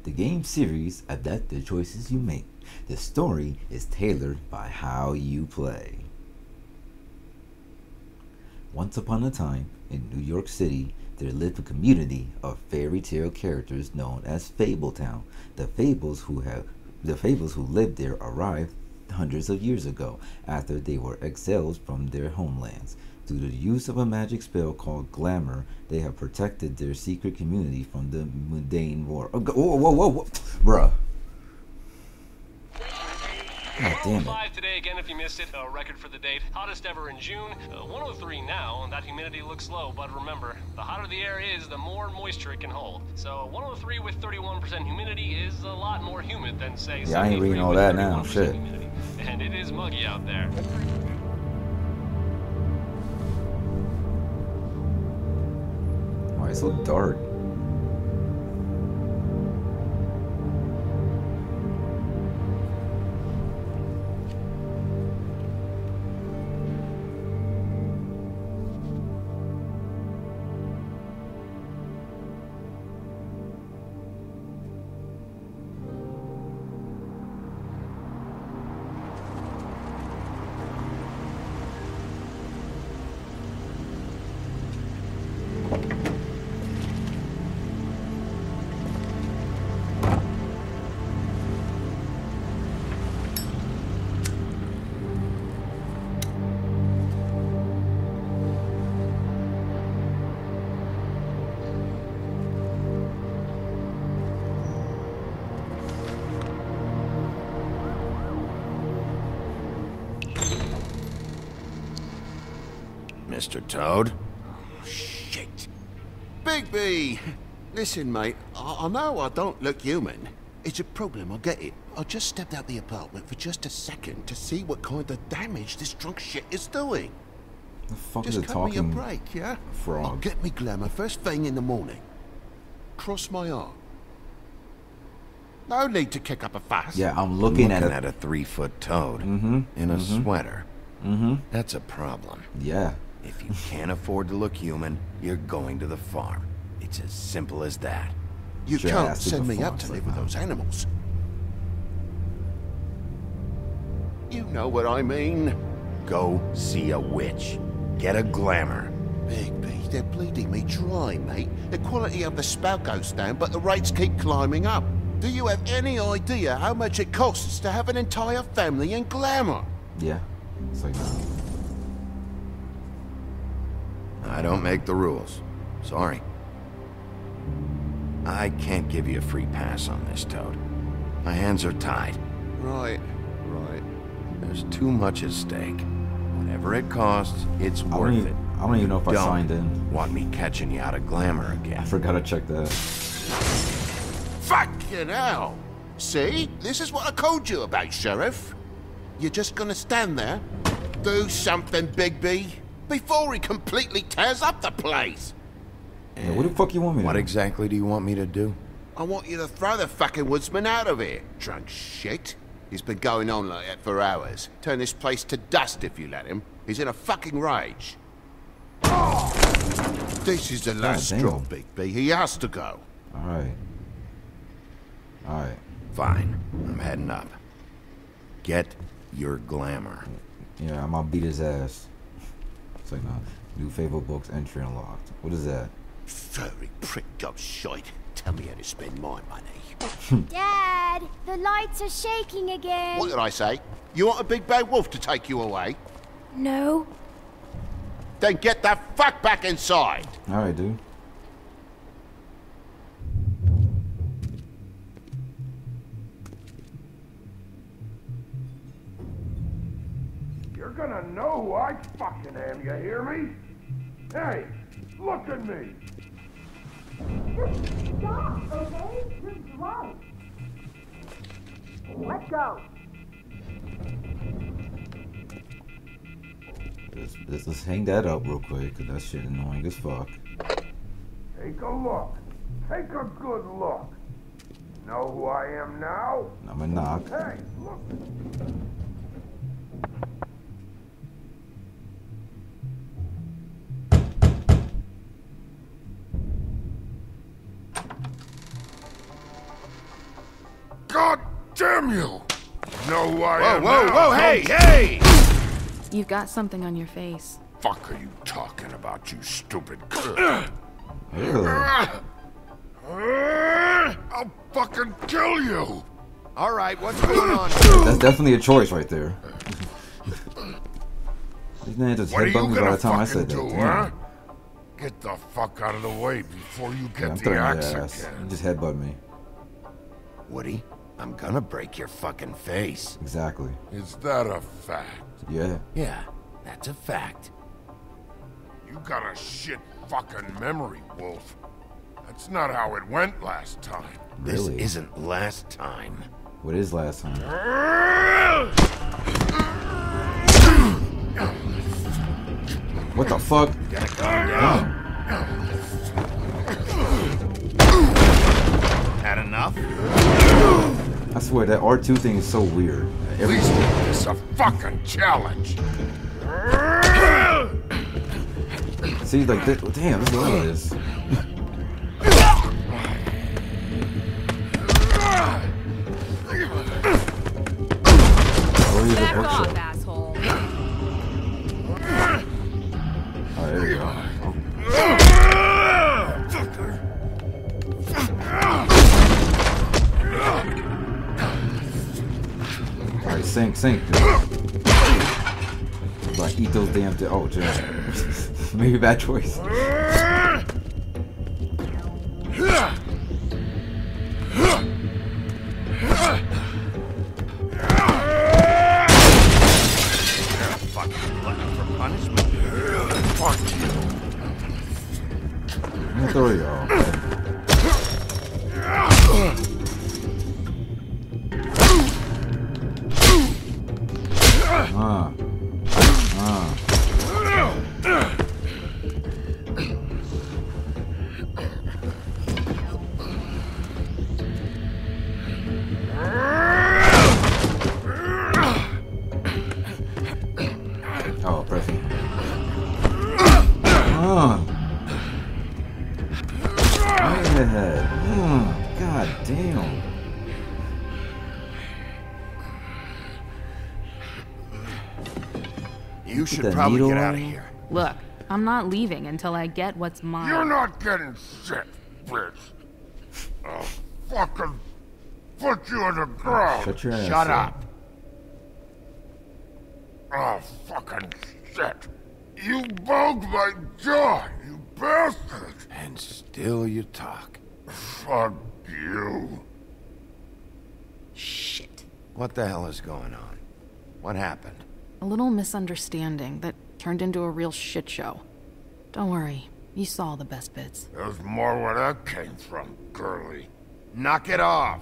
The game series adapt the choices you make. The story is tailored by how you play. Once upon a time, in New York City, there lived a community of fairy tale characters known as Fabletown. The fables who lived there arrived hundreds of years ago after they were exiled from their homelands. Through the use of a magic spell called Glamour, they have protected their secret community from the mundane war. Oh, whoa, bruh. God damn it. 105 today again if you missed it. A record for the date. Hottest ever in June. 103 now, and that humidity looks low, but remember, the hotter the air is, the more moisture it can hold. So 103 with 31% humidity is a lot more humid than, say, yeah, I ain't reading all that now. Shit. Humidity. And it is muggy out there. Why it's so dark? Mr. Toad? Oh, shit. Bigby! Listen, mate, I know I don't look human. It's a problem, I get it. I just stepped out the apartment for just a second to see what kind of damage this drunk shit is doing. The fuck Just is it cut me a talking break, yeah? frog? I'll get me Glamour first thing in the morning. Cross my arm. No need to kick up a fuss. Yeah, I'm looking at a 3-foot toad in a sweater. That's a problem. Yeah. If you can't afford to look human, you're going to the farm. It's as simple as that. You Sure, can't that's the send me up performance to right live with now. those animals. You know what I mean. Go see a witch. Get a Glamour. Bigby, they're bleeding me dry, mate. The quality of the spout goes down, but the rates keep climbing up. Do you have any idea how much it costs to have an entire family in Glamour? Yeah. It's like, I don't make the rules. Sorry. I can't give you a free pass on this, Toad. My hands are tied. Right. There's too much at stake. Whatever it costs, it's I worth it. I don't even know if I Don't signed in. want me catching you out of Glamour I again. forgot to check that. Fucking hell! See? This is what I told you about, Sheriff. You're just gonna stand there? Do something, Bigby, before he completely tears up the place! Yeah, what the fuck you want me to What do? exactly do you want me to do? I want you to throw the fucking woodsman out of here, drunk shit. He's been going on like that for hours. Turn this place to dust if you let him. He's in a fucking rage. This is the last damn. straw, Bigby. He has to go. Alright. Alright. Fine. I'm heading up. Get your Glamour. Yeah, I'm gonna beat his ass. It's like, no. New favorite books entry unlocked. What is that? Furry prick job shite. Tell me how to spend my money. Dad, the lights are shaking again. What did I say? You want a big bad wolf to take you away? No. Then get the fuck back inside! Alright, dude. You're gonna know who I fucking am, you hear me? Hey, look at me! Just stop, okay? You're drunk. Let go. Let's hang that up real quick, cause that shit annoying as fuck. Take a look. Take a good look. Know who I am now? I'm gonna knock. Hey, look. God damn you! Know who I am Whoa, now, whoa, hey, hey! You've got something on your face. Fuck are you talking about, you stupid... Ew. I'll fucking kill you! All right, what's going on? That's definitely a choice right there. These man just What are you headbutt me by gonna the time I fucking said that. do, Damn. huh? Get the fuck out of the way before you Yeah, get I'm the throwing axe your ass. again. You just headbutt me. Woody, I'm gonna break your fucking face. Exactly. Is that a fact? Yeah. Yeah, that's a fact. You got a shit fucking memory, Wolf. That's not how it went last time. This Really? isn't last time. What is last time? What the fuck? Gotta calm down. Had enough? I swear that R2 thing is so weird. At least make this a fucking challenge. See, like, damn, this is what it is. Oh, here's a Back off, bookshop. asshole. Oh, there we go. Alright, sink, dude. Like, eat those damn oh, jeez. Maybe bad choice. Fucking glutton for punishment. Fuck you. I'm gonna throw you all. Oh, pressing. Right in the head. God damn. You should that probably needle get out on of you? here. Look, I'm not leaving until I get what's mine. You're not getting shit, bitch. I'll fucking put you in the ground. Shut your ass Shut up. Oh, fucking shit. You broke my jaw, you bastard. And still you talk. Fuck you. Shit. What the hell is going on? What happened? A little misunderstanding that turned into a real shit show. Don't worry, you saw the best bits. There's more where that came from, girly. Knock it off.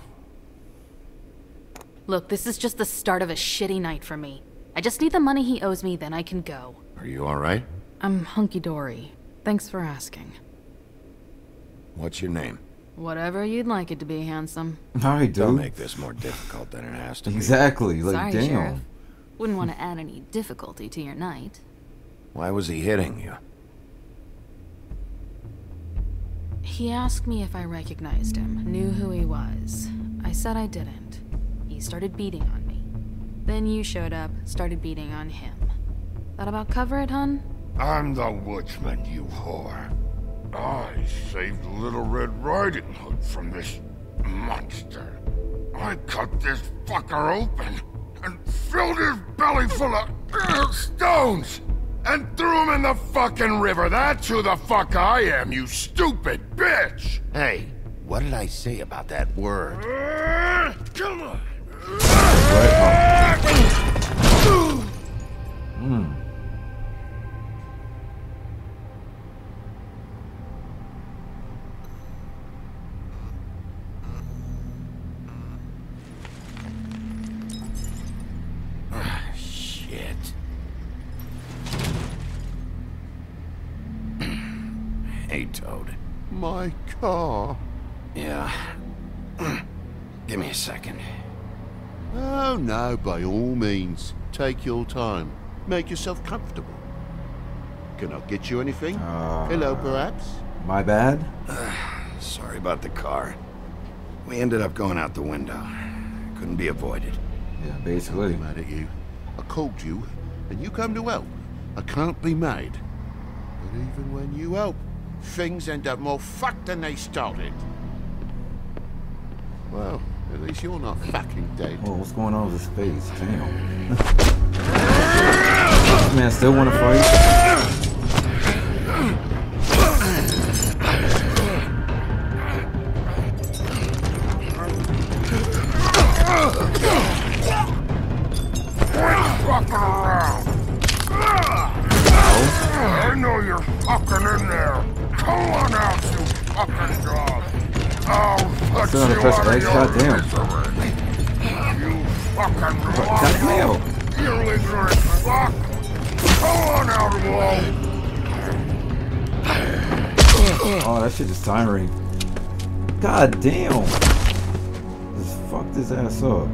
Look, this is just the start of a shitty night for me. I just need the money he owes me, then I can go. Are you alright? I'm hunky-dory. Thanks for asking. What's your name? Whatever you'd like it to be, handsome. Alright, Don't dude. make this more difficult than it has to be. Exactly. Like, Sorry, damn. Sheriff. Wouldn't want to add any difficulty to your night. Why was he hitting you? He asked me if I recognized him, knew who he was. I said I didn't. He started beating on me. Then you showed up, started beating on him. That about cover it, hun? I'm the woodsman, you whore. I saved Little Red Riding Hood from this monster. I cut this fucker open and filled his belly full of stones and threw him in the fucking river. That's who the fuck I am, you stupid bitch! Hey, what did I say about that word? Come on! Shit. Hey, Toad. My car. Yeah. Give me a second. Oh no, by all means. Take your time. Make yourself comfortable. Can I get you anything? Hello, perhaps? My bad? Sorry about the car. We ended up going out the window. couldn't be avoided. Yeah, I'm basically. mad at you. I called you, and you come to help. I can't be mad. But even when you help, things end up more fucked than they started. Well, at least you're not fucking dead. Oh, what's going on with his face? Damn. Man, still want to fight? Fuck around. I know you're fucking in there. Come on out, you fucking dog. I'll put Still on the you first out of leg your shot, damn. misery. You fucking Goddamn. You ignorant fuck. Come on out, Walt. Oh, that shit is tiring. God damn. Just fuck this ass up.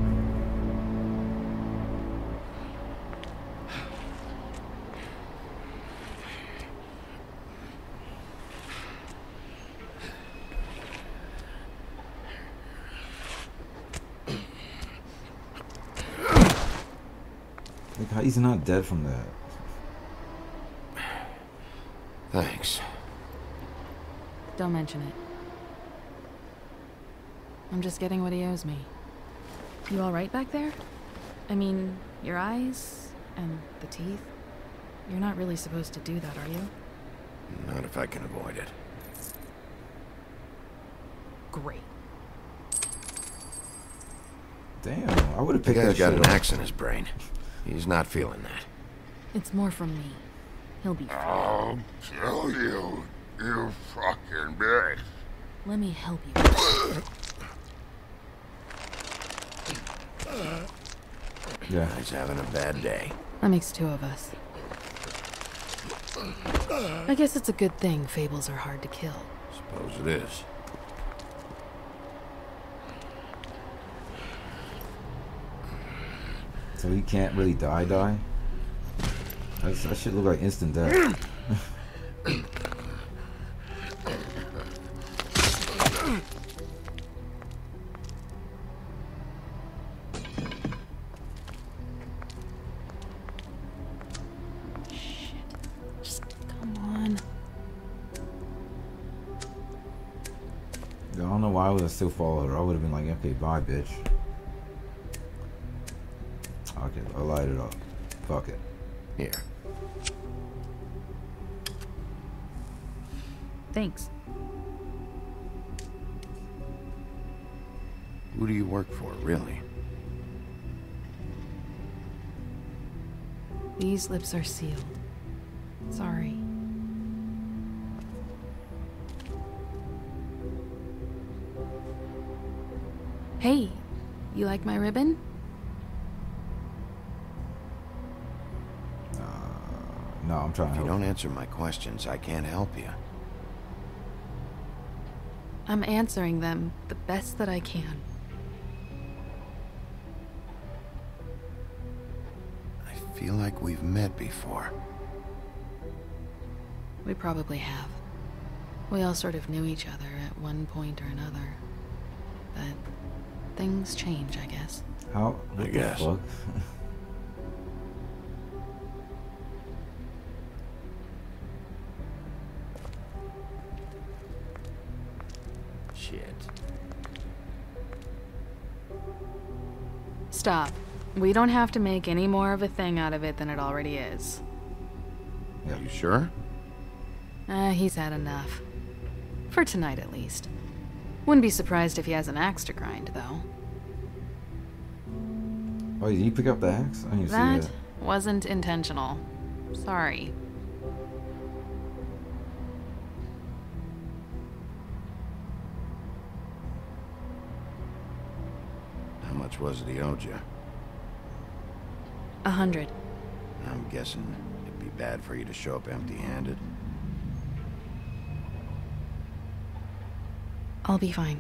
Like, how he's not dead from that? Thanks. Don't mention it. I'm just getting what he owes me. You all right back there? I mean, your eyes and the teeth? You're not really supposed to do that, are you? Not if I can avoid it. Great. Damn, I would have The picked guy's that got shit an up. axe in his brain. He's not feeling that. It's more from me. He'll be fine. I'll kill you, you fucking bitch. Let me help you. Yeah. He's having a bad day. That makes two of us. I guess it's a good thing fables are hard to kill. Suppose it is. So he can't really die? That shit look like instant death. Just come on. I don't know why I would have still followed her. I would have been like, okay, bye, bitch. Okay, I'll light it up. Fuck it. Here. Thanks. Who do you work for, really? These lips are sealed. Sorry. Hey, you like my ribbon? No, I'm trying If to you help. don't answer my questions, I can't help you. I'm answering them the best that I can. I feel like we've met before. We probably have. We all sort of knew each other at one point or another. But things change, I guess. How? What I the guess. fuck? Shit. Stop. We don't have to make any more of a thing out of it than it already is. Yeah. You sure? He's had enough. For tonight, at least. Wouldn't be surprised if he has an axe to grind, though. Oh, did you pick up the axe? I didn't see That that. wasn't intentional. Sorry. How much was it he owed you? 100. I'm guessing it'd be bad for you to show up empty-handed. I'll be fine.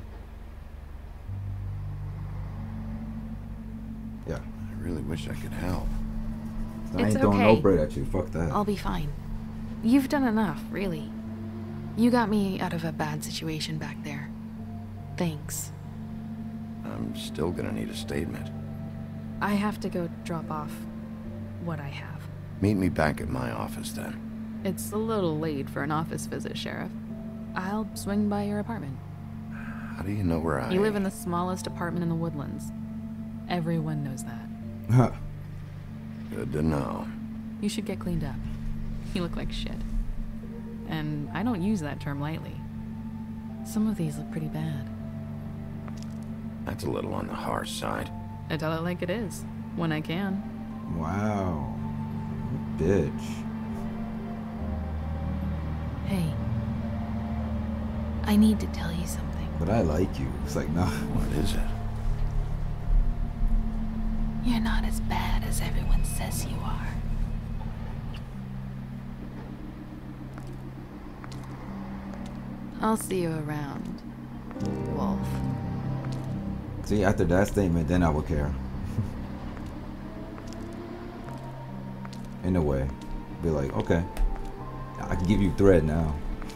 Yeah. I really wish I could help. I It's ain't throwing no okay. bread at you. Fuck that. I'll be fine. You've done enough, really. You got me out of a bad situation back there. Thanks. I'm still gonna need a statement. I have to go drop off what I have. Meet me back at my office then. It's a little late for an office visit, Sheriff. I'll swing by your apartment. How do you know where I... You live in the smallest apartment in the Woodlands. Everyone knows that. Huh. Good to know. You should get cleaned up. You look like shit. And I don't use that term lightly. Some of these look pretty bad. That's a little on the harsh side. I tell it like it is, when I can. Wow. Bitch. Hey. I need to tell you something. But I like you. It's like, nah. What is it? You're not as bad as everyone says you are. I'll see you around, Wolf. See, after that statement, then I would care. In a way. Be like, okay. I can give you thread now.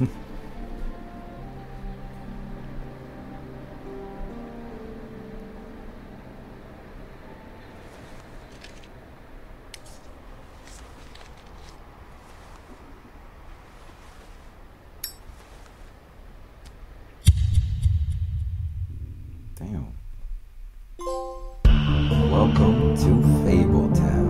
Damn. Welcome to Fabletown.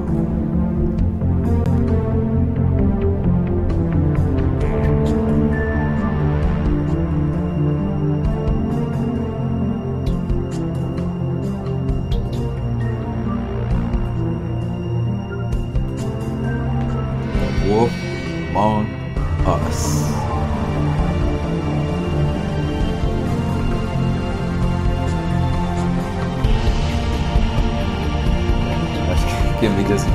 The Wolf Among Us. Give me this.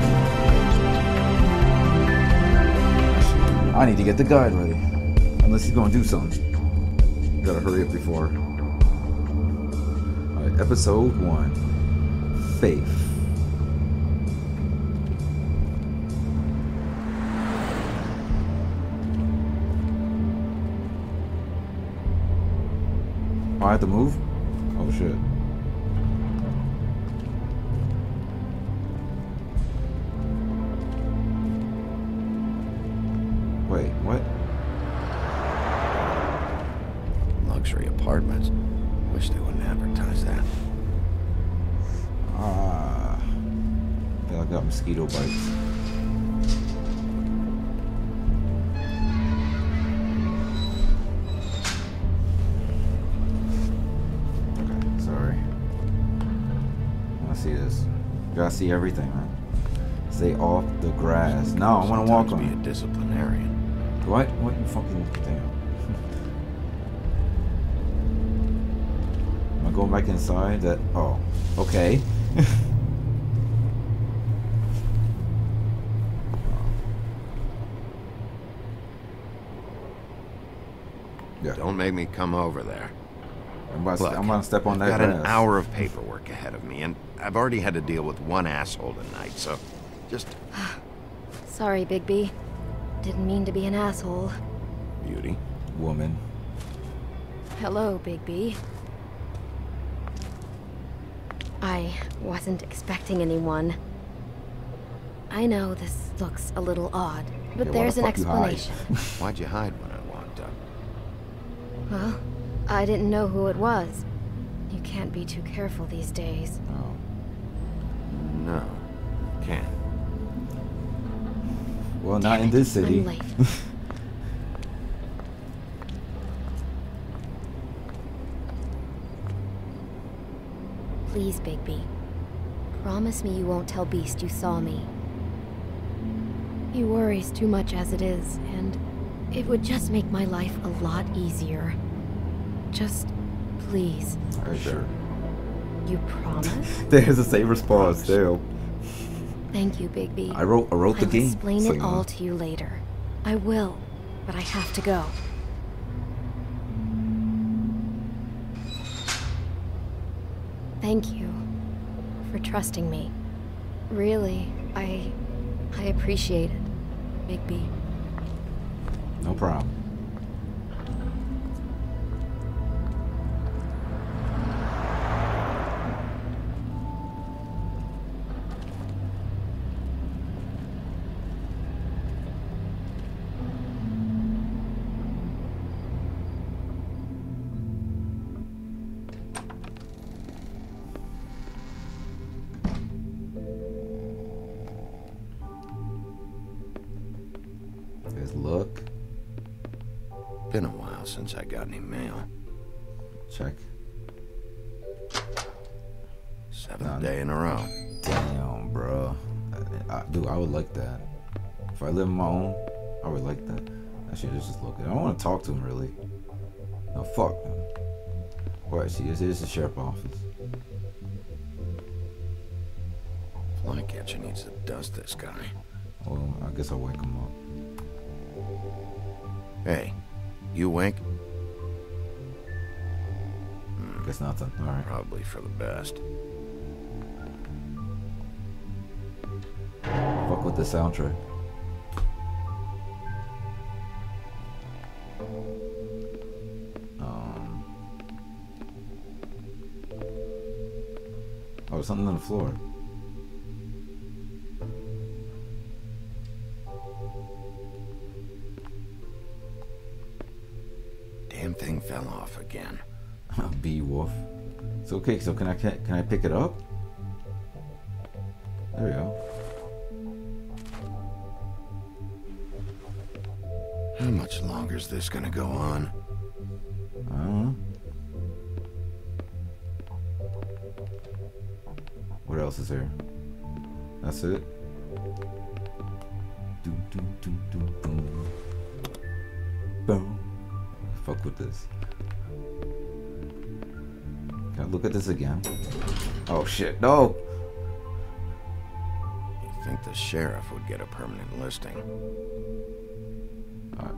I need to get the guide ready. Unless he's gonna do something. Gotta hurry up before. Alright, episode 1. Faith. Oh, I have to move? Oh shit. Wait, what? Luxury apartments. Wish they wouldn't advertise that. Ah. I feel like I got mosquito bites. Okay, sorry. I wanna see this. You gotta see everything, man. Stay off the grass. No, I wanna walk Sometimes on be it. a disciplinarian. What? What you fucking damn? Am I going back inside? That oh, okay. Yeah, Don't make me come over there. I'm about Look, to step on that I've got grass. an hour of paperwork ahead of me, and I've already had to deal with one asshole tonight, so just... Sorry, Bigby. Didn't mean to be an asshole. Beauty. Woman. Hello, Bigby. I wasn't expecting anyone. I know this looks a little odd, but Yeah, why there's the an fuck you hide? explanation. Why'd you hide when I walked up? Well, I didn't know who it was. You can't be too careful these days. Oh. No. Can't. Well, not in this city. I'm late. Please, Bigby. Promise me you won't tell Beast you saw me. He worries too much as it is, and it would just make my life a lot easier. Just, please. Alright, sure. You promise? There's the same response. Still. Thank you, Bigby. I wrote the I'll game. explain so it you know. all to you later. I will, but I have to go. Thank you for trusting me. Really, I appreciate it, Bigby. No problem. while since I got any mail. Check. 7th day in a row. Damn, bro. Dude, I would like that. If I live on my own, I would like that. Actually, let's just look at it. I don't want to talk to him, really. No, fuck. Alright, see, this is the sheriff's office. Flycatcher needs to dust this guy. Well, I guess I'll wake him up. Hey, you Wink? Guess nothing. Alright. Probably for the best. Fuck with the soundtrack. Oh, there's something on the floor. Damn thing fell off again. Beowulf. It's okay. So can I pick it up? There we go. How much longer is this gonna go on? I don't know. What else is here? That's it. Boom. Boom. Fuck with this. Can I look at this again? Oh shit, no! You think the sheriff would get a permanent listing? Alright.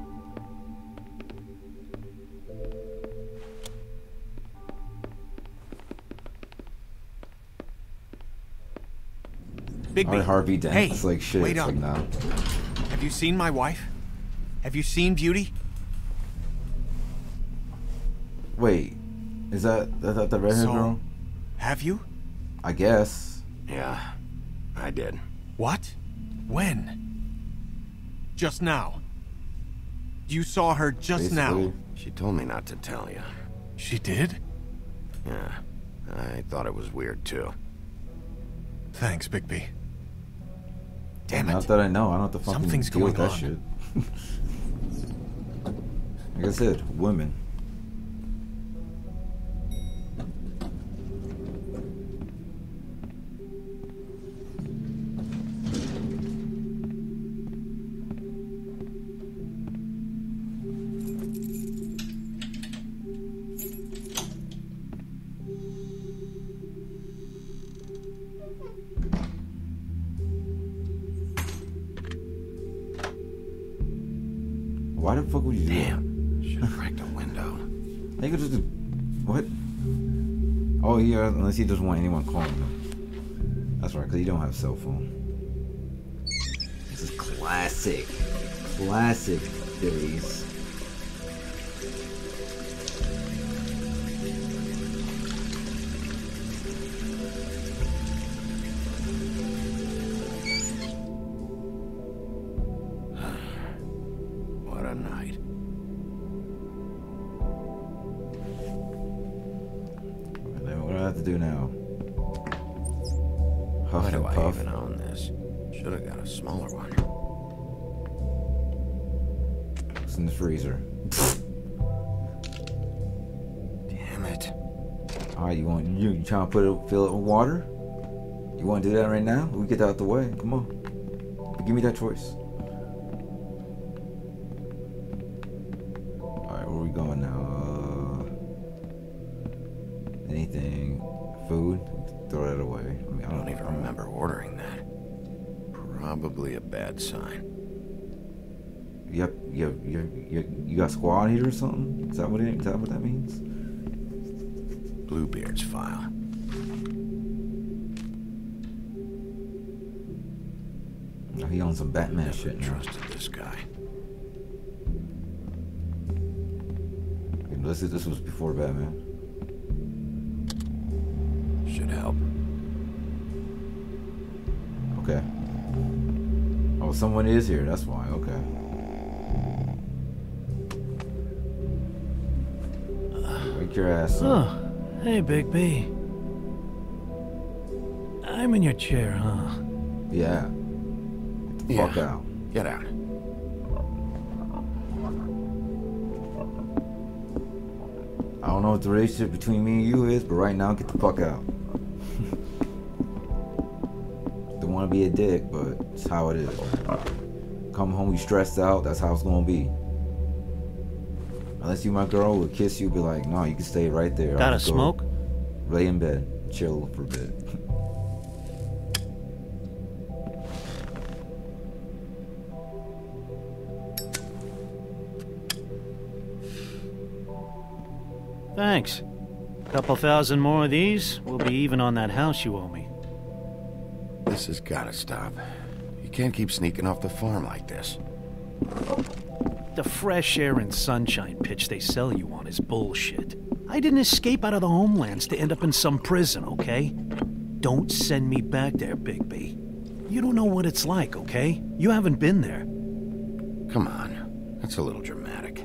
Bigby. Harvey Dent. Hey, It's like shit. wait It's up. like nah. Have you seen my wife? Have you seen Beauty? Wait, is that the redhead girl? Have you? I guess. Yeah, I did. What? When? Just now. You saw her just now. Basically. She told me not to tell you. She did? Yeah, I thought it was weird too. Thanks, Bigby. Damn Not it. that I know. I don't have to fucking Something's deal with going that on. shit. Like I said, women. Why the fuck would you do that? Damn, should have cracked a window. They could just do... What? Oh, yeah, unless he doesn't want anyone calling him. That's right, because he don't have a cell phone. This is classic. Classic days. What a night. What do I have to do now? Huff Why do and I puff. even own this? Should have got a smaller one. It's in the freezer. Damn it. Alright, you trying to fill it with water? You want to do that right now? We get that out the way. Come on. Give me that choice. Alright, where are we going now? Anything? Food? Throw that away. I mean, I don't even remember ordering that. Probably a bad sign. You got squad here or something? Is that what that means? Bluebeard's file. Oh, he owns some Batman Never shit now. trusted this guy. This was before Batman. Should help. Okay. Oh, someone is here. That's why. Okay. Wake your ass up. Oh, hey, Big B. I'm in your chair, huh? Yeah. Get the fuck out. Get out. I don't know what the relationship between me and you is, but right now, get the fuck out. Don't want to be a dick, but it's how it is. Come home, you stressed out, that's how it's gonna be. Unless you my girl would kiss you, be like, no, you can stay right there. Got a smoke? Lay in bed, chill for a bit. Thanks. Couple thousand more of these, we'll be even on that house you owe me. This has gotta stop. You can't keep sneaking off the farm like this. The fresh air and sunshine pitch they sell you on is bullshit. I didn't escape out of the homelands to end up in some prison, okay? Don't send me back there, Bigby. You don't know what it's like, okay? You haven't been there. Come on, that's a little dramatic.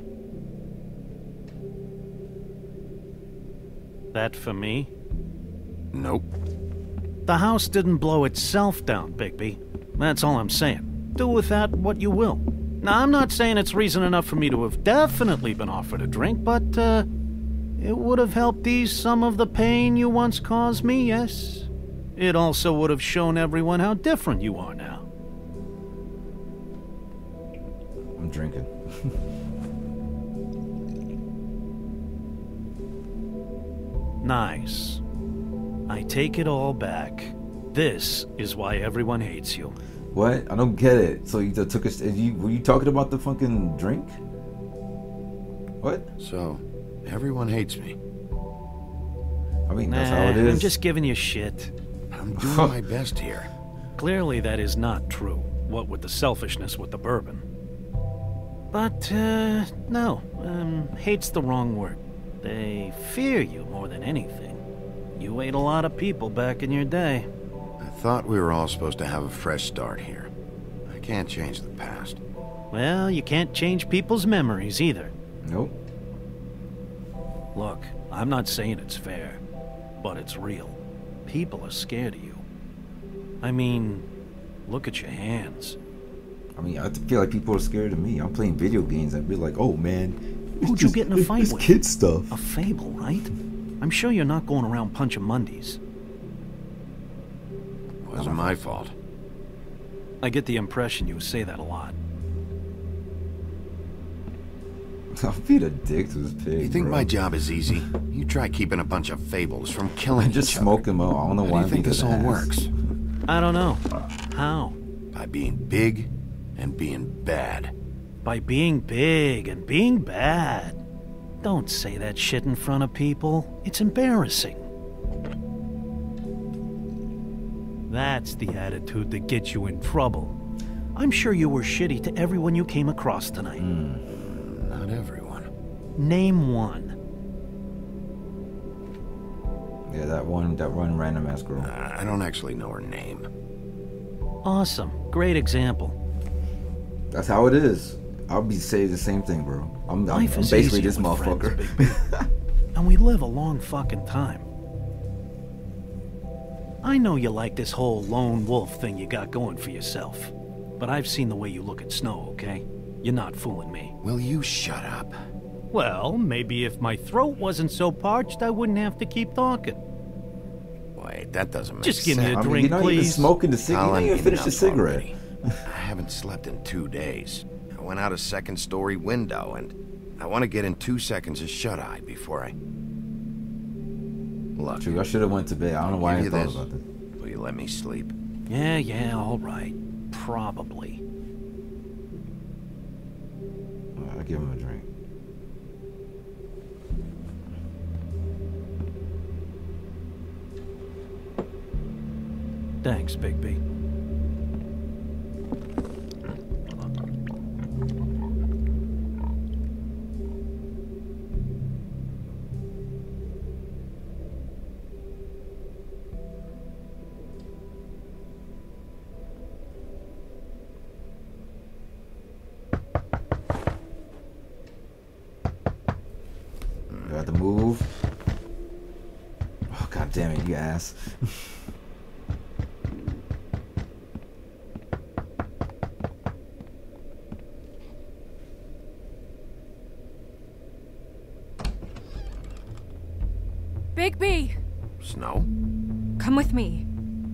That for me? Nope. The house didn't blow itself down, Bigby. That's all I'm saying. Do with that what you will. Now, I'm not saying it's reason enough for me to have definitely been offered a drink, but, it would have helped ease some of the pain you once caused me, yes? It also would have shown everyone how different you are now. I'm drinking. Nice. I take it all back. This is why everyone hates you. What? I don't get it. So you took us? Were you talking about the fucking drink? What? So, everyone hates me. I mean, that's how it is. I'm just giving you shit. I'm doing my best here. Clearly that is not true, what with the selfishness with the bourbon. But, no, hate's the wrong word. They fear you more than anything. You ate a lot of people back in your day. I thought we were all supposed to have a fresh start here. I can't change the past. Well, you can't change people's memories either. Nope. Look, I'm not saying it's fair, but it's real. People are scared of you. I mean, look at your hands. I mean, I feel like people are scared of me. I'm playing video games and be like, oh man. Who'd you get in a fight it's with? Kid stuff. A Fable, right? I'm sure you're not going around punching Mondays. Wasn't my fault. I get the impression you say that a lot. I'll be a dick to this pig. You think bro. my job is easy? You try keeping a bunch of fables from killing I just each smoke other. him out. I don't know How why do you think this all works? I don't know. How? By being big and being bad. By being big and being bad. Don't say that shit in front of people. It's embarrassing. That's the attitude that gets you in trouble. I'm sure you were shitty to everyone you came across tonight. Not everyone. Name one. Yeah, that one random ass girl. I don't actually know her name. Awesome. Great example. That's how it is. I'll be saying the same thing, bro. I'm basically easier this with motherfucker. friends, Bigby. And we live a long fucking time. I know you like this whole lone wolf thing you got going for yourself. But I've seen the way you look at Snow, okay? You're not fooling me. Will you shut up? Well, maybe if my throat wasn't so parched, I wouldn't have to keep talking. Wait, that doesn't make Just sense. give me a I mean, drink, you're not even please. smoking the cigarette. You Colin, didn't even finish the enough cigarette. already. I haven't slept in 2 days. I went out a second-story window, and I want to get in 2 seconds of shut-eye before I... Look, True, I should have went to bed. I don't know why I give you thought this. about this. Will you let me sleep? Yeah, all right. Probably. I'll give him a drink. Thanks, Bigby. Got to move. Oh, god damn it, you ass. Bigby! Snow? Come with me.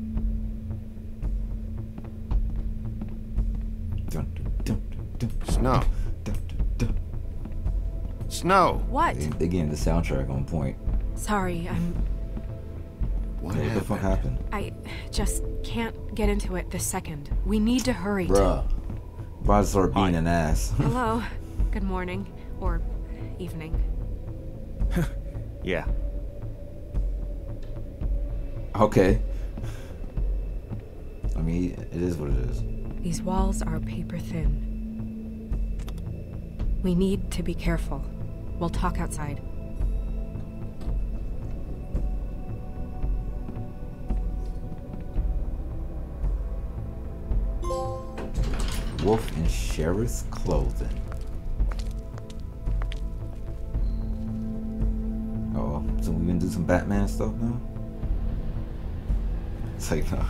Dun, dun, dun, dun, Snow. dun, dun, dun. Snow! What? They getting the soundtrack on point. Sorry, What What the fuck happened? I just can't get into it this second. We need to hurry. Bruh. About to start being an ass. Hello. Good morning. Or evening. Yeah. Okay. I mean, it is what it is. These walls are paper thin. We need to be careful. We'll talk outside. Wolf in sheriff's clothing. Oh, so we gonna do some Batman stuff now? It's like, no.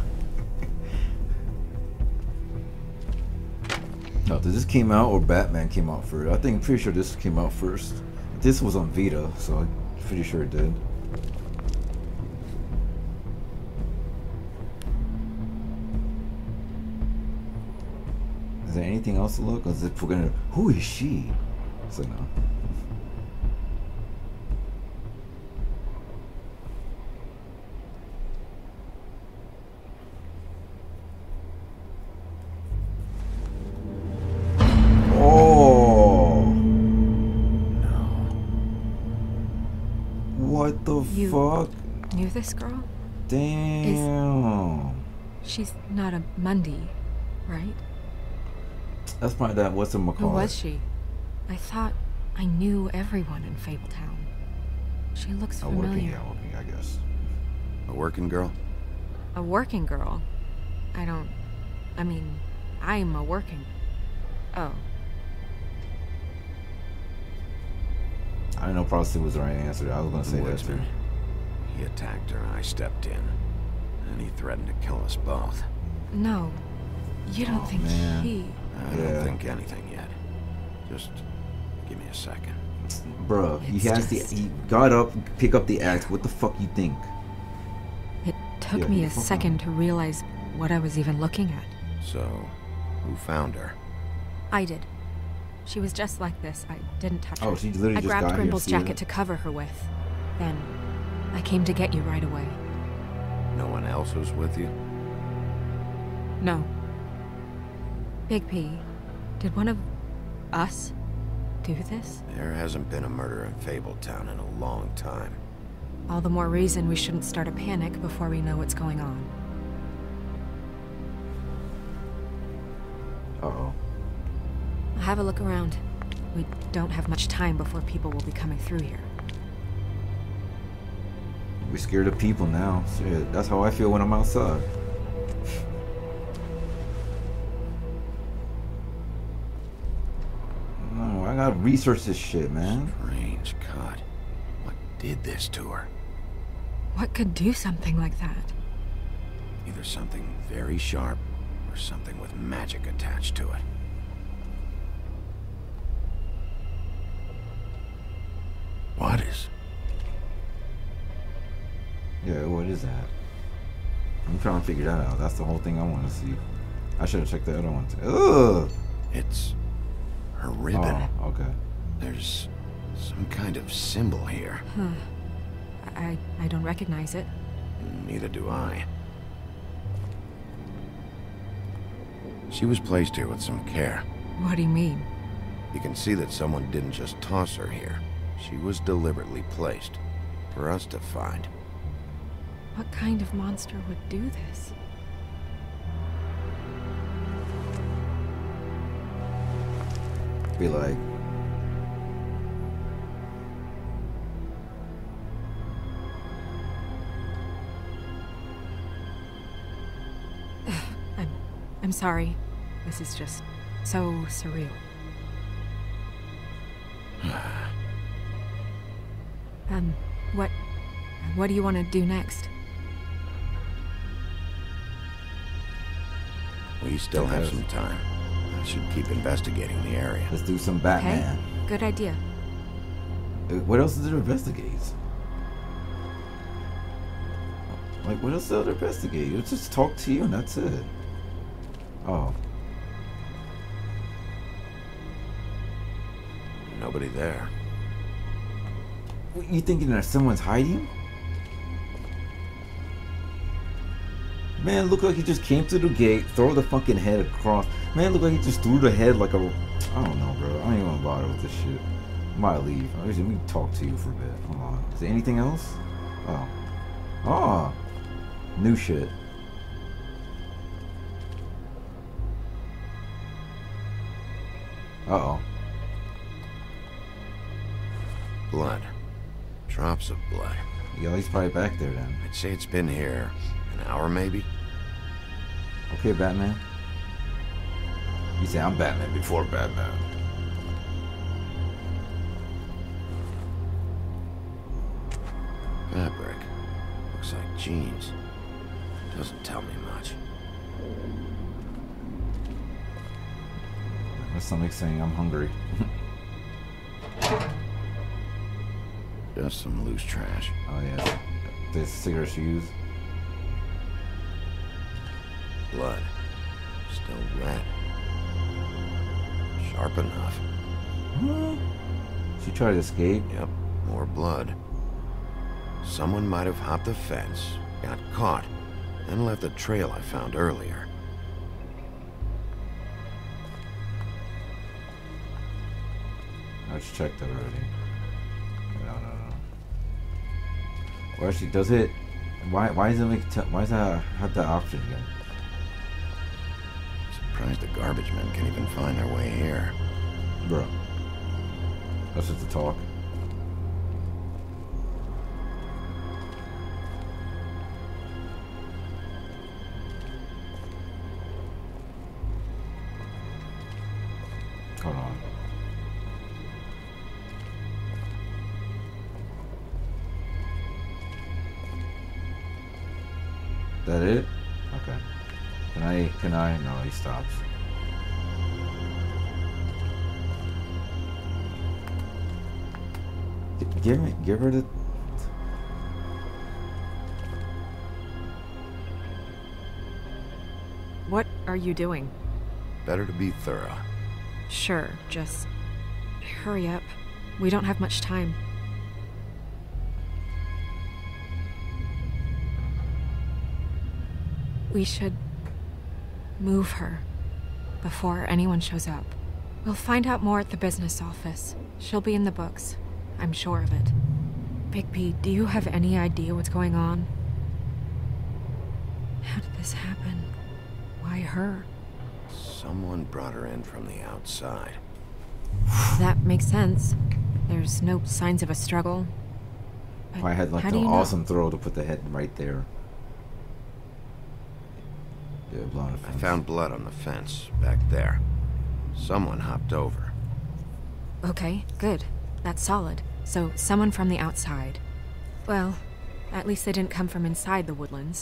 No, this came out or Batman came out first? I think, pretty sure this came out first. This was on Vita, so I'm pretty sure it did. Is there anything else to look? Because if we're gonna, who is she? So no. Oh no! What the fuck? Knew this girl? Damn. She's not a Mundy, right? That's probably that. What's the Who was she? I thought I knew everyone in Fabletown. She looks familiar. Working, I guess. A working girl? A working girl? I'm a working... Oh. I didn't know prostitute was the right answer. I was gonna say that too. He attacked her, I stepped in. And he threatened to kill us both. No. You don't think man. he... I don't think anything yet. Just give me a second. Bruh, he got up, pick up the axe. What the fuck you think? It took me a second to realize what I was even looking at. So, who found her? I did. She was just like this. I didn't touch her. Oh, she literally I just grabbed got here, Grimble's see her? jacket to cover her with. Then, I came to get you right away. No one else was with you? No. Bigby, did one of us do this? There hasn't been a murder in Fabletown in a long time. All the more reason we shouldn't start a panic before we know what's going on. Uh-oh. Have a look around. We don't have much time before people will be coming through here. We're scared of people now. Shit, that's how I feel when I'm outside. No, I gotta research this shit, man. Strange cut. What did this to her? What could do something like that? Either something very sharp or something with magic attached to it. What is? Yeah, what is that? I'm trying to figure that out. That's the whole thing I want to see. I should have checked the other one too. Ugh! It's her ribbon. Oh, okay. There's some kind of symbol here. Huh. I don't recognize it. Neither do I. She was placed here with some care. What do you mean? You can see that someone didn't just toss her here. She was deliberately placed for us to find. What kind of monster would do this? Be like, I'm sorry. This is just so surreal. What do you want to do next? We still have some time. I should keep investigating the area. let's do some Batman. Okay, good idea. What else is there to investigate? Like, what else to investigate? Let's just talk to you and that's it. Oh. Nobody there. What, you thinking that someone's hiding? Man, look like he just came through the gate, throw the fucking head across. Man, look like he just threw the head like a... I don't know, bro. I ain't gonna bother with this shit. I might leave. Let me talk to you for a bit. Hold on. Is there anything else? Oh. Oh. New shit. Uh-oh. Blood. Drops of blood. Yo, he's probably back there then. I'd say it's been here an hour maybe. Okay, Batman. You say I'm Batman before Batman. Fabric. Looks like jeans. Doesn't tell me much. My stomach's saying I'm hungry. Just some loose trash. Oh yeah, the cigarettes you use. Blood. Still red. Sharp enough. She tried to escape. Yep, more blood. Someone might have hopped the fence, got caught, and left the trail I found earlier. I just checked that already. No. Well, actually, does it? Why does it make? Why does that have that option again? Surprised the garbage men can even find their way here. Bro. That's just the talk. Hold on. That it? Okay. Can I? No, he stops. Give her the... What are you doing? Better to be thorough. Sure, just hurry up. We don't have much time. We should move her before anyone shows up. We'll find out more at the business office. She'll be in the books. I'm sure of it. Bigby, do you have any idea what's going on? How did this happen? Why her? Someone brought her in from the outside. That makes sense. There's no signs of a struggle. But I had like an awesome throw to put the head right there. Yeah, blown the fence. I found blood on the fence, back there. Someone hopped over. Okay, good. That's solid. So, someone from the outside. Well, at least they didn't come from inside the woodlands.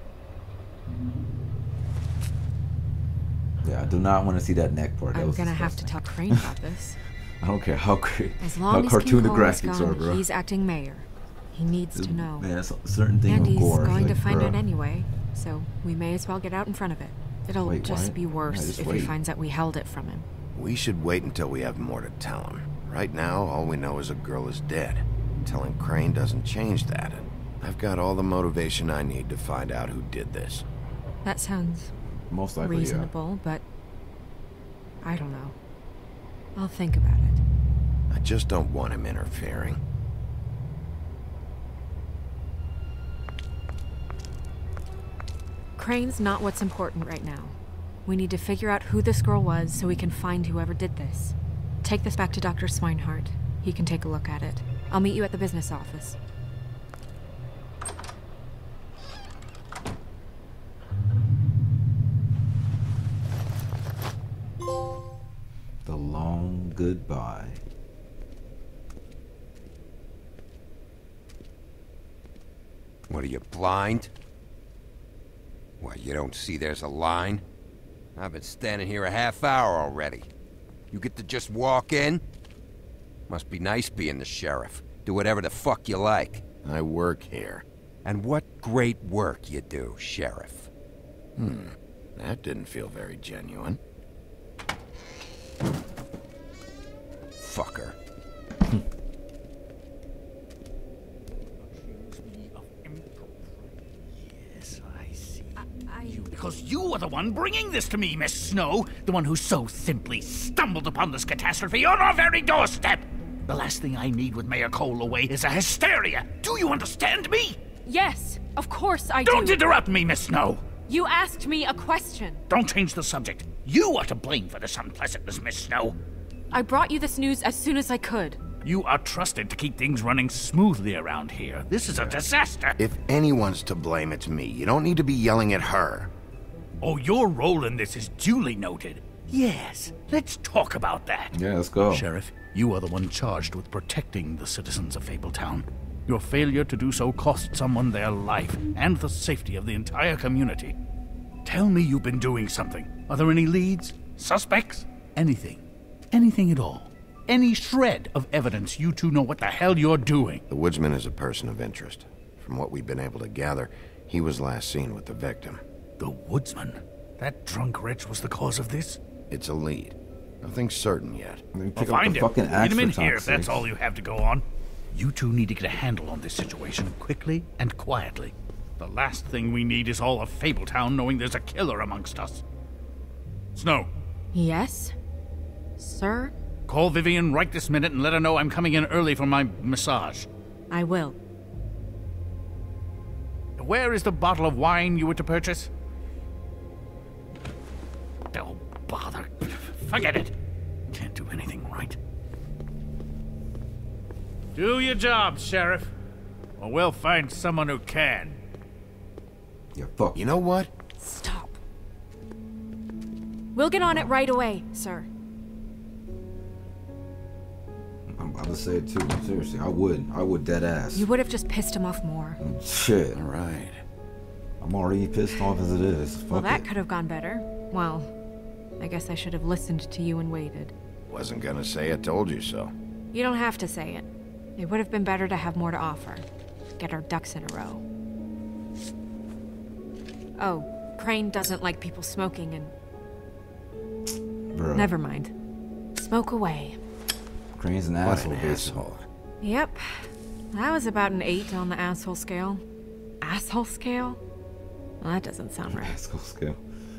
Yeah, I do not want to see that neck part. I'm gonna have to talk Crane about this. I don't care how great, as long how cartoon the graphics gone, are, bro. He's acting mayor. He needs to know. Man, certain thing and of gore. he's going like, to find bro. it anyway, so we may as well get out in front of it. It'll just be worse if he finds out we held it from him. We should wait until we have more to tell him. Right now, all we know is a girl is dead. Telling Crane doesn't change that, and I've got all the motivation I need to find out who did this. That sounds most likely reasonable, but I don't know. I'll think about it. I just don't want him interfering. Crane's not what's important right now. We need to figure out who this girl was so we can find whoever did this. Take this back to Dr. Swinehart. He can take a look at it. I'll meet you at the business office. The long goodbye. What are you, blind? What, you don't see there's a line? I've been standing here a half hour already. You get to just walk in? Must be nice being the sheriff. Do whatever the fuck you like. I work here. And what great work you do, Sheriff. That didn't feel very genuine. Fucker. Yes, I see. Because you are the one bringing this to me, Miss Snow. The one who so simply stumbled upon this catastrophe on our very doorstep. The last thing I need with Mayor Cole away is a hysteria. Do you understand me? Yes, of course I do. Don't interrupt me, Miss Snow. You asked me a question. Don't change the subject. You are to blame for this unpleasantness, Miss Snow. I brought you this news as soon as I could. You are trusted to keep things running smoothly around here. This is a disaster. If anyone's to blame, it's me. You don't need to be yelling at her. Oh, your role in this is duly noted. Yes, let's talk about that. Yeah, let's go. Sheriff, you are the one charged with protecting the citizens of Fabletown. Your failure to do so cost someone their life and the safety of the entire community. Tell me you've been doing something. Are there any leads? Suspects? Anything. Anything at all. Any shred of evidence you two know what the hell you're doing. The woodsman is a person of interest. From what we've been able to gather, he was last seen with the victim. The woodsman? That drunk wretch was the cause of this? It's a lead. Nothing's certain yet. Well, find him. Lead him in here if that's all you have to go on. You two need to get a handle on this situation quickly and quietly. The last thing we need is all of Fabletown knowing there's a killer amongst us. Snow. Yes? Sir? Call Vivian right this minute and let her know I'm coming in early for my massage. I will. Where is the bottle of wine you were to purchase? Oh, bother. Forget it. Can't do anything right. Do your job, Sheriff. Or we'll find someone who can. Yeah, fuck. You know what? Stop. We'll get on it right away, sir. I'm about to say it too. Seriously, I would dead ass. You would have just pissed him off more. Shit. All right. I'm already pissed off as it is. Fuck Well, that it. could have gone better. Well, I guess I should have listened to you and waited. Wasn't gonna say I told you so. You don't have to say it. It would have been better to have more to offer. Get our ducks in a row. Oh, Crane doesn't like people smoking and... Bro. Never mind. Smoke away. Crane's an asshole, basically. Yep. That was about an 8 on the asshole scale. Asshole scale? Well, that doesn't sound right. Asshole scale.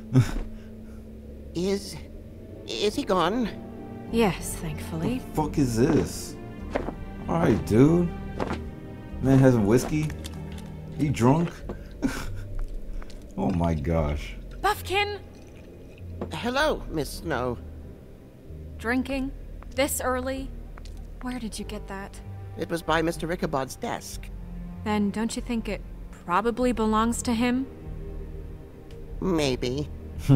Is he gone? Yes, thankfully. What the fuck is this? Alright, dude. Man has some whiskey. He drunk? Oh my gosh. Buffkin! Hello, Miss Snow. Drinking? This early? Where did you get that? It was by Mr. Ichabod's desk. Then don't you think it probably belongs to him? Maybe.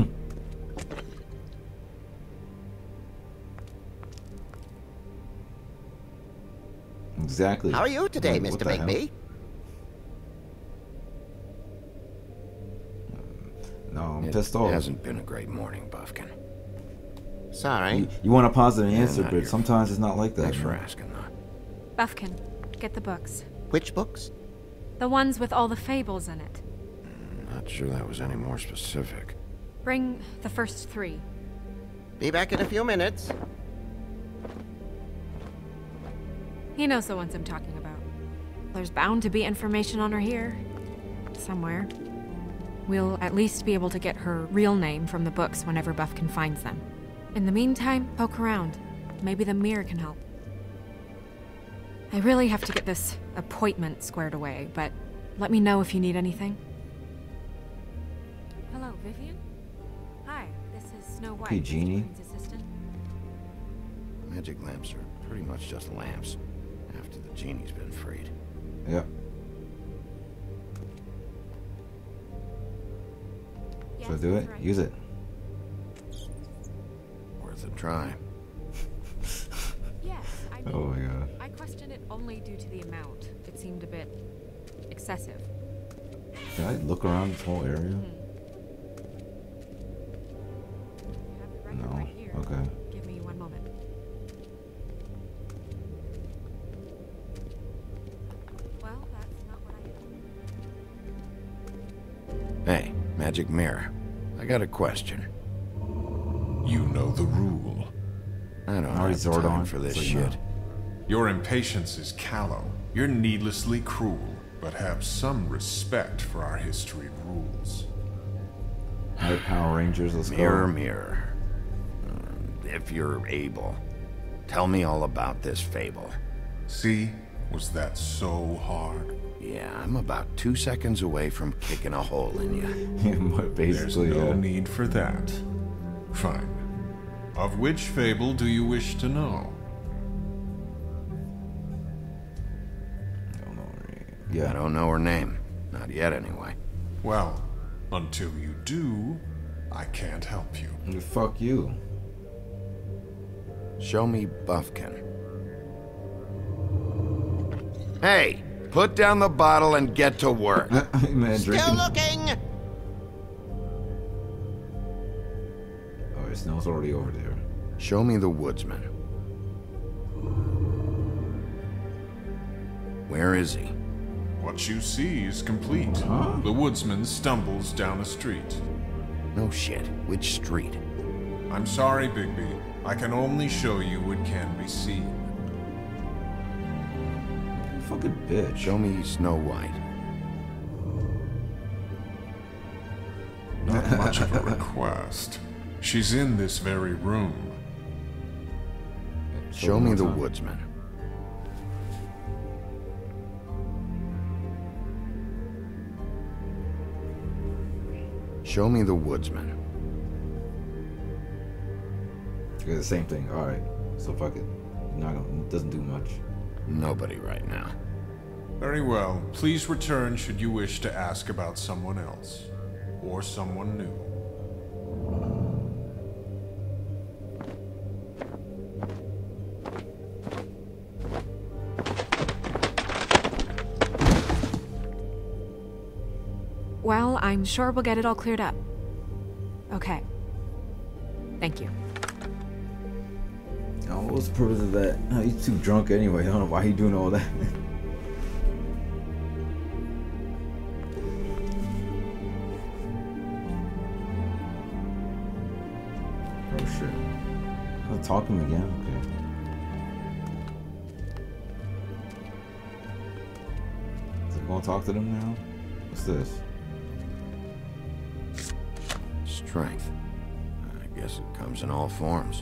Exactly. How are you today, What Mr. the hell? Bigby? No, I'm pissed off. It hasn't been a great morning, Buffkin. Sorry. You want a positive answer, not but your sometimes it's not like that. Thanks for man. asking, though. Buffkin, get the books. Which books? The ones with all the fables in it. Not sure that was any more specific. Bring the first 3. Be back in a few minutes. He knows the ones I'm talking about. There's bound to be information on her here. Somewhere. We'll at least be able to get her real name from the books whenever Buffkin finds them. In the meantime, poke around. Maybe the mirror can help. I really have to get this appointment squared away, but let me know if you need anything. Hello, Vivian? Hi, this is Snow White. Hey, Genie. Mr. Crane's assistant. Magic lamps are pretty much just lamps after the genie's been freed. Yep. Should I do it? right. Use it. Worth a try. Yes, I mean, Oh my god. I question it only due to the amount. It seemed a bit excessive. Can I look around this whole area? Have the record No. right here. Okay. Give me 1 moment. Well, that's not what I had. Hey, Magic Mirror. I got a question. You know the rule. I don't have time for this shit. Your impatience is callow. You're needlessly cruel, but have some respect for our history rules. Alright, Power Rangers, let's Mirror, go. mirror. If you're able, tell me all about this fable. See? Was that so hard? Yeah, I'm about 2 seconds away from kicking a hole in you. There's no need for that. Fine. Of which fable do you wish to know? I don't know her name. Not yet, anyway. Well, until you do, I can't help you. Fuck you. Show me Buffkin. Hey, put down the bottle and get to work. Man, Still looking! Oh, Snell's already over there. Show me the woodsman. Where is he? What you see is complete. The woodsman stumbles down a street. No shit. Which street? I'm sorry, Bigby. I can only show you what can be seen. Fucking bitch. Show me Snow White. Not much of a request. She's in this very room. Show me the woodsman. Show me the woodsman. Okay, the same thing. Alright. So fuck it. Doesn't do much. Nobody right now. Very well. Please return should you wish to ask about someone else. Or someone new. Well, I'm sure we'll get it all cleared up. Okay. Thank you. Oh, what was the purpose of that? Oh, he's too drunk anyway. I don't know why he's doing all that. Oh shit. I'll talk to him again. Okay. So I'm gonna talk to them now? What's this? Strength. I guess it comes in all forms.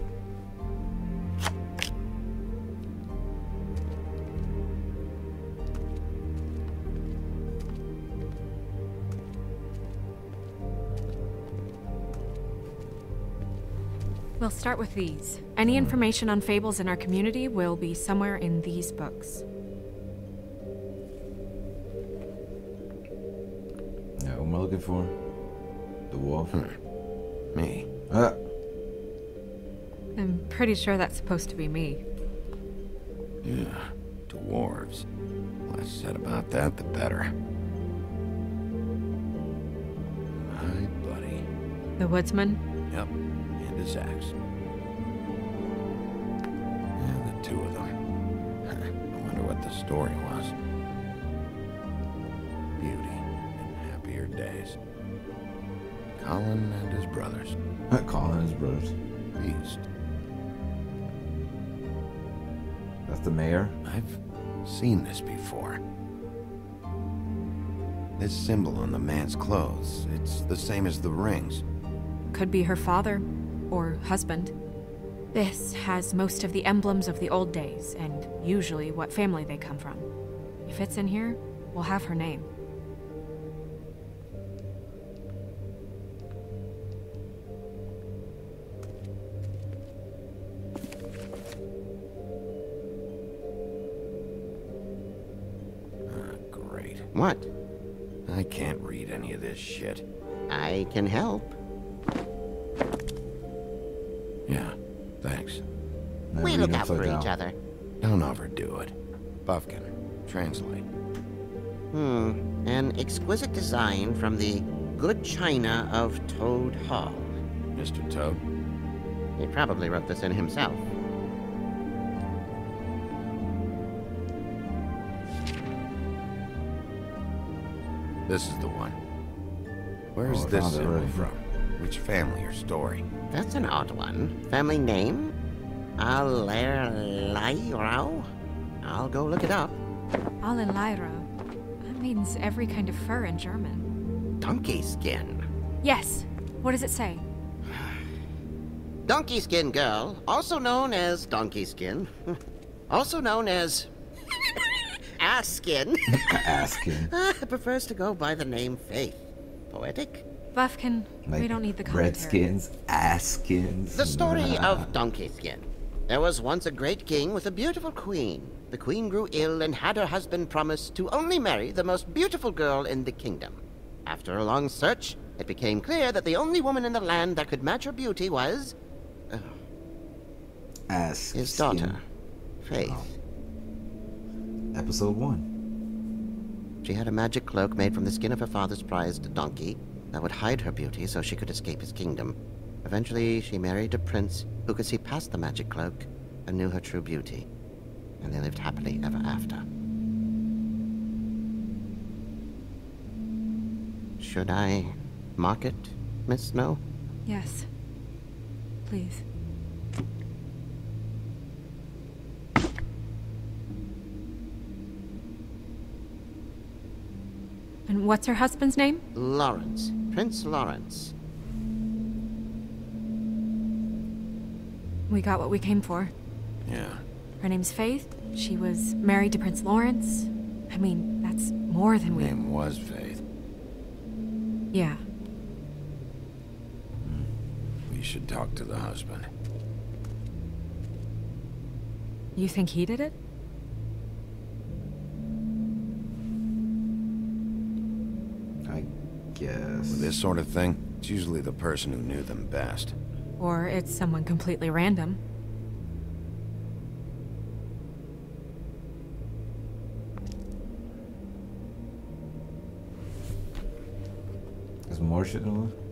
We'll start with these. Any information on fables in our community will be somewhere in these books. Yeah, what am I looking for? The wolf? Me. I'm pretty sure that's supposed to be me. Yeah, dwarves. Less said about that, the better. Hi, buddy. The woodsman? Yep, and his axe. Yeah, the two of them. I wonder what the story was. Beauty and happier days. Colin and his brothers. Colin and his brothers. Beast. That's the mayor? I've seen this before. This symbol on the man's clothes, it's the same as the rings. Could be her father or husband. This has most of the emblems of the old days and usually what family they come from. If it's in here, we'll have her name. What? I can't read any of this shit. I can help. Yeah, thanks. We look out for each other. Don't overdo it. Buffkin, translate. An exquisite design from the good china of Toad Hall. Mr. Toad? He probably wrote this in himself. This is the one. Where's I this found it symbol already. from? Which family or story? That's an odd one. Family name? Allerleirauh? I'll go look it up. Allerleirauh. That means every kind of fur in German. Donkey skin. Yes. What does it say? Donkey skin girl, also known as donkey skin. Also known as ass skin. Ass skin. Prefers to go by the name Faith. Poetic? Buffkin, we don't need the commentary. Redskins, ass skins. The story of Donkey Skin. There was once a great king with a beautiful queen. The queen grew ill and had her husband promise to only marry the most beautiful girl in the kingdom. After a long search, it became clear that the only woman in the land that could match her beauty was... ass his skin. daughter, Faith. Oh. Episode 1. She had a magic cloak made from the skin of her father's prized donkey that would hide her beauty so she could escape his kingdom. Eventually, she married a prince who could see past the magic cloak and knew her true beauty. And they lived happily ever after. Should I mark it, Miss Snow? Yes. Please. And what's her husband's name? Lawrence. Prince Lawrence. We got what we came for. Yeah. Her name's Faith. She was married to Prince Lawrence. I mean, that's more than we... Name was Faith. Yeah. We should talk to the husband. You think he did it? I guess. With this sort of thing, it's usually the person who knew them best. Or it's someone completely random. Is more shit in there?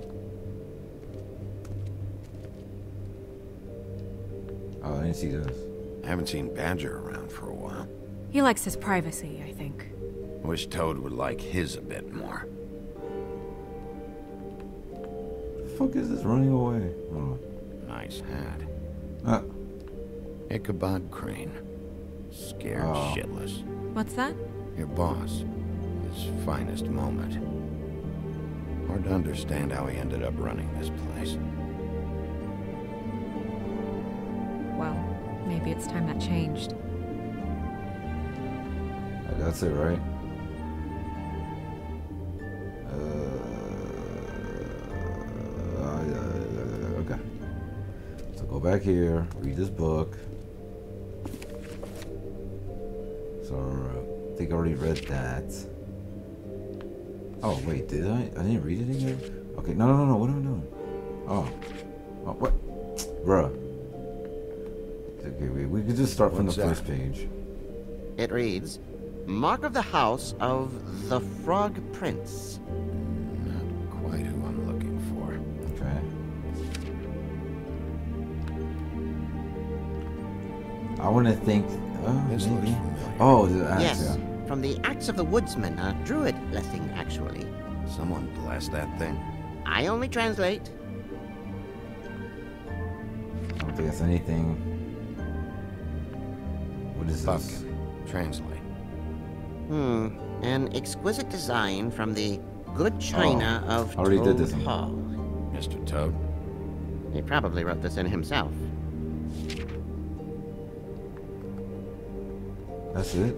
Oh, I didn't see this. I haven't seen Badger around for a while. He likes his privacy, I think. Wish Toad would like his a bit more. The fuck is this running away? Oh. Nice hat. Ah. Ichabod Crane. Scared Oh. shitless. What's that? Your boss. His finest moment. Hard to understand how he ended up running this place. Well, maybe it's time that changed. That's it, right? Okay. So go back here, read this book. So I think I already read that. Oh wait, did I? I didn't read it again. Okay, no. What am I doing? Oh, what, bruh? Okay, we could just start from the first page. It reads, Mark of the House of the Frog Prince. Not quite who I'm looking for. Okay. I want to think. This looks maybe. familiar. Oh, the axe. Yes, Yeah. from the Axe of the Woodsman, a druid blessing, actually. Someone bless that thing. I only translate. I don't think that's anything. What is Fuck. this? Translate. An exquisite design from the good china of I already Toad did this one. Hall. Mr. Toad. He probably wrote this in himself. That's it?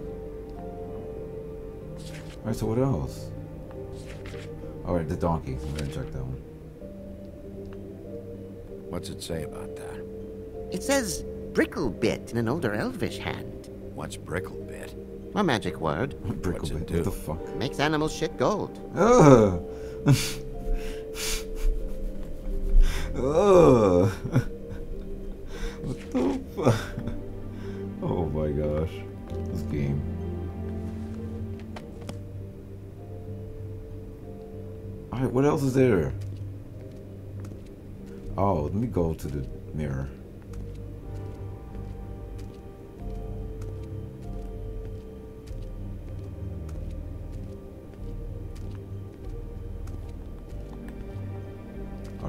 Alright, so what else? Alright, the donkey. I'm gonna check that one. What's it say about that? It says Bricklebit in an older elvish hand. What's Bricklebit? A magic word. Bricklebit, what the fuck? Makes animals shit gold. Ugh! Ugh! What the fuck? Oh my gosh. This game. Alright, what else is there? Oh, let me go to the mirror.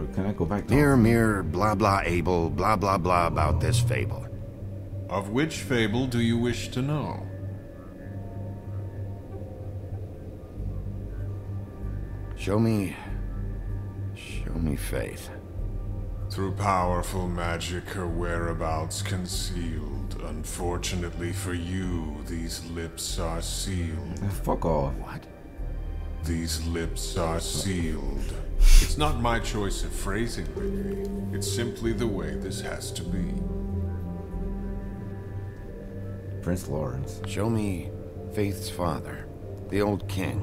can I go back to... Mirror, blah blah able, blah blah blah about this fable. Of which fable do you wish to know? Show me Faith. Through powerful magic, her whereabouts concealed. Unfortunately for you, these lips are sealed. Fuck off. What? These lips are sealed. It's not my choice of phrasing, Bigby. It's simply the way this has to be. Prince Lawrence. Show me Faith's father, the old king.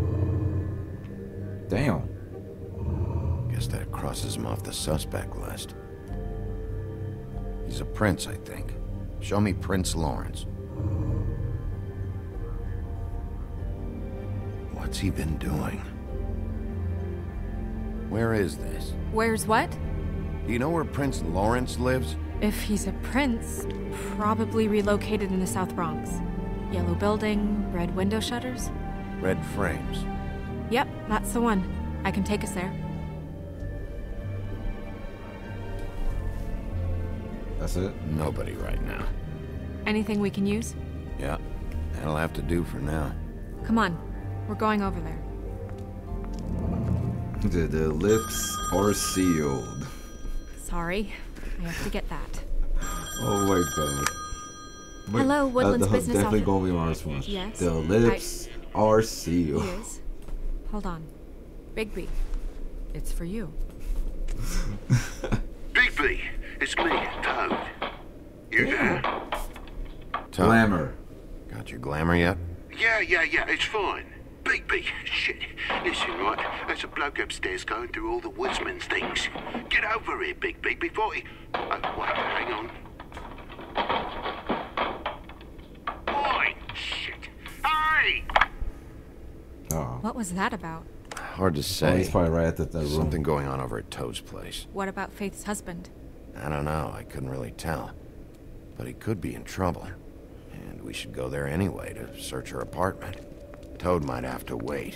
Damn. Guess that crosses him off the suspect list. He's a prince, I think. Show me Prince Lawrence. What's he been doing? Where is this? Where's what? Do you know where Prince Lawrence lives? If he's a prince, probably relocated in the South Bronx. Yellow building, red window shutters? Red frames. Yep, that's the one. I can take us there. That's it? Nobody right now. Anything we can use? Yeah, that'll have to do for now. Come on, we're going over there. The lips are sealed. Sorry, I have to get that. Oh my god. Wait, Hello, Woodlands Business definitely Office. gonna be my response. Yes. The lips are sealed. Yes. Hold on. Bigby, it's for you. Bigby, it's me, Toad. You there? Tom, Glamour. got your glamour yet? Yeah, it's fine. Bigby, shit. Listen, right, there's a bloke upstairs going through all the woodsman's things. Get over here, Bigby, before he... Oh, wait, hang on. Oi, shit. Hey! Oh. What was that about? Hard to say. Oh, he's probably right at the room. Something going on over at Toad's place. What about Faith's husband? I don't know, I couldn't really tell. But he could be in trouble. And we should go there anyway to search her apartment. Toad might have to wait.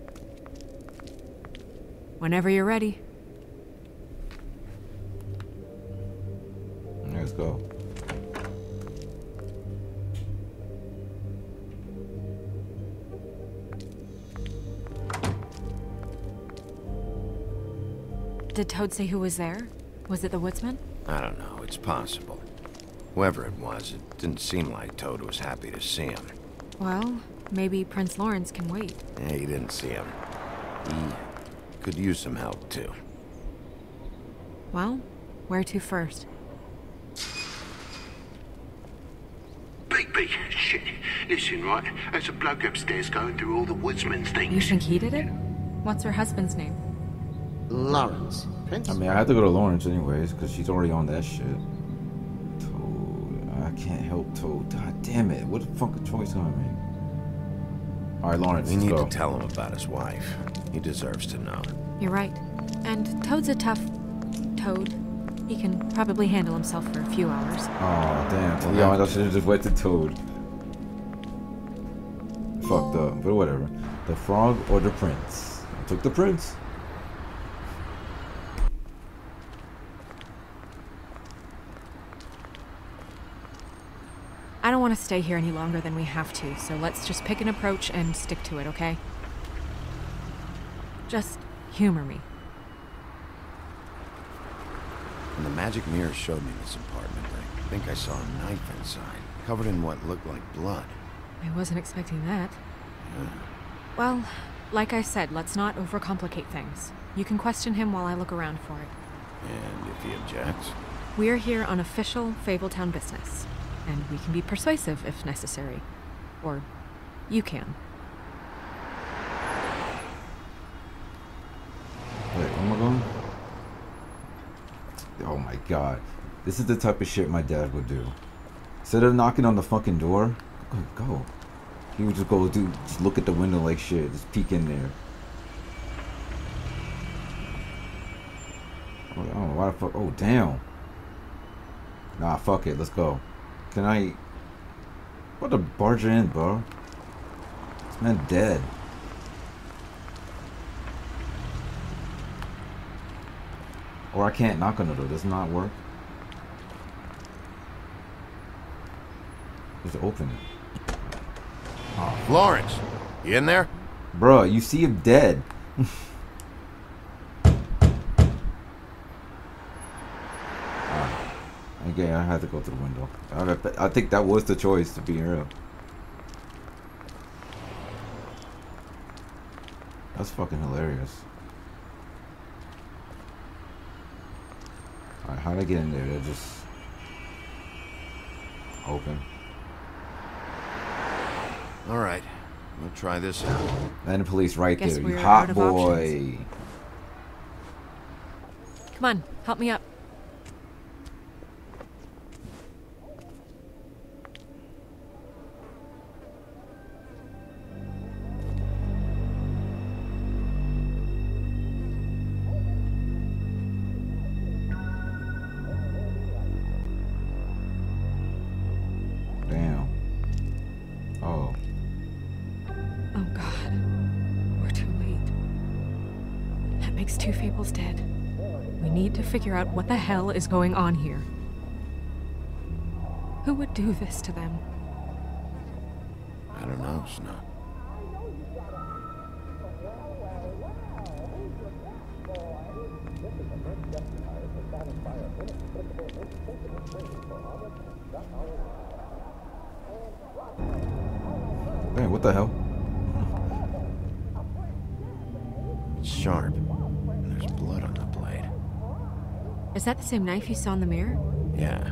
Whenever you're ready. Let's go. Did Toad say who was there? Was it the woodsman? I don't know, it's possible. Whoever it was, it didn't seem like Toad was happy to see him. Well, maybe Prince Lawrence can wait. Yeah, he didn't see him. He could use some help, too. Well, where to first? Bigby, shit. Listen, right, there's a bloke upstairs going through all the woodsman's things. You think he did it? What's her husband's name? Lawrence. Prince? I mean, I had to go to Lawrence anyways, because she's already on that shit. Toad. I can't help Toad. God damn it. What the fucking choice am I make? Alright, Lawrence, We let's need go. to tell him about his wife. He deserves to know. You're right. And Toad's a tough... Toad. He can probably handle himself for a few hours. Oh, damn. To be honest, I should have just went to Toad. Fucked up, but whatever. The frog or the prince? I took the prince. I don't want to stay here any longer than we have to, so let's just pick an approach and stick to it, okay? Just humor me. When the magic mirror showed me this apartment, I think I saw a knife inside, covered in what looked like blood. I wasn't expecting that. Yeah. Well, like I said, let's not overcomplicate things. You can question him while I look around for it. And if he objects? We're here on official Fabletown business, and we can be persuasive if necessary. Or you can. Wait, where am I going? Oh my god. This is the type of shit my dad would do. Instead of knocking on the fucking door, go. He would just go just look at the window like shit, just peek in there. I don't know why the fuck. Oh, damn. Nah, fuck it. Let's go. Can I... What the barge in, bro? This man dead. Or I can't knock on the door. Does it not work? Just open it. Oh. Lawrence, you in there? Bruh, you see him dead. Okay, I had to go through the window. I think that was the choice, to be real. That's fucking hilarious. Alright, how'd I get in there? They're just open. Alright, we'll try this out. And the police right Guess there. You we're hot out of boy. Come on, help me up. Damn. Oh. Oh God. We're too late. That makes two Fables dead. We need to figure out what the hell is going on here. Who would do this to them? I don't know, Snow. Man, what the hell? It's sharp. There's blood on the blade. Is that the same knife you saw in the mirror? Yeah.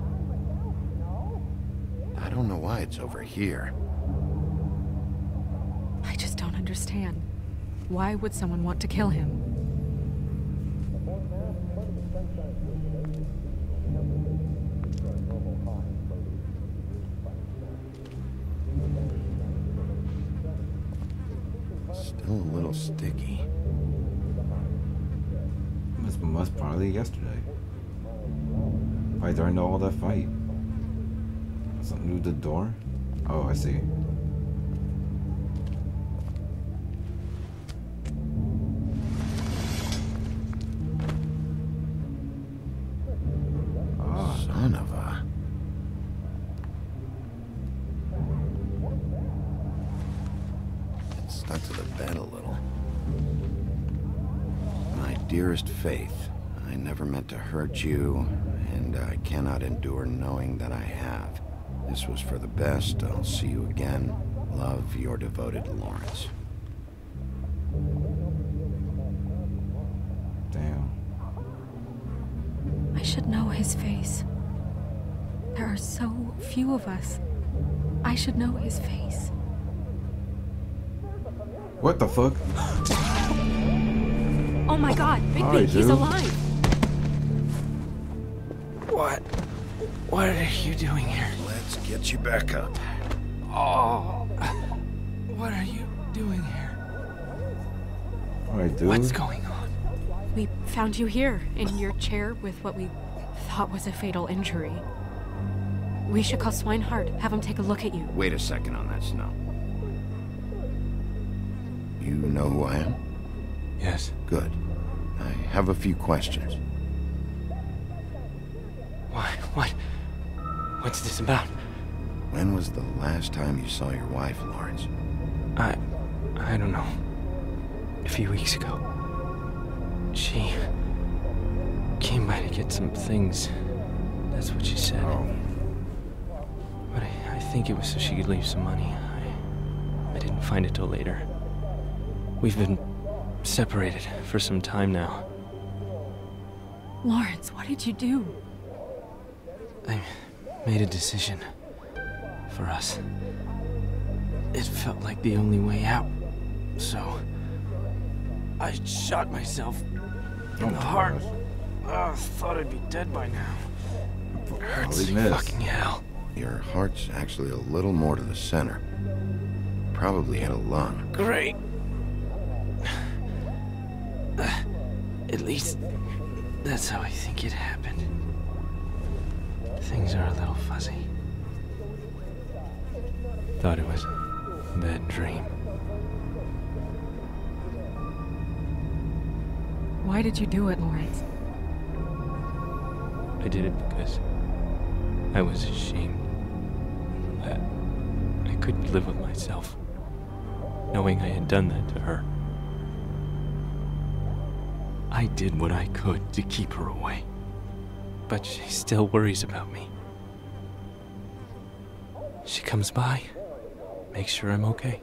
I don't know why it's over here. I just don't understand. Why would someone want to kill him? Still a little sticky. Must probably yesterday. Probably during all that fight. Something to do with the door? Oh, I see. Oh, son of a... It's stuck to the bed a little. My dearest Faith, I never meant to hurt you, and I cannot endure knowing that I have. This was for the best. I'll see you again. Love, your devoted Lawrence. Damn. I should know his face. There are so few of us. I should know his face. What the fuck? Oh my God, Bigby, Right, he's dude. alive. What are you doing here? Let's get you back up. Oh, what are you doing here? Alright, dude. What's going on? We found you here, in your chair with what we thought was a fatal injury. We should call Swinehart, have him take a look at you. Wait a second on that, Snow. You know who I am? Yes. Good. I have a few questions. Why? What's this about? When was the last time you saw your wife, Lawrence? I don't know. A few weeks ago. She came by to get some things. That's what she said. Oh. But I think it was so she could leave some money. I didn't find it till later. We've been separated for some time now. Lawrence, what did you do? I made a decision for us. It felt like the only way out, so I shot myself in the heart. Oh, thought I'd be dead by now. Hurts fucking hell. Your heart's actually a little more to the center. Probably hit a lung. Great. At least that's how I think it happened. Things are a little fuzzy. Thought it was a bad dream. Why did you do it, Lawrence? I did it because I was ashamed. I couldn't live with myself, knowing I had done that to her. I did what I could to keep her away, but she still worries about me. She comes by, makes sure I'm okay.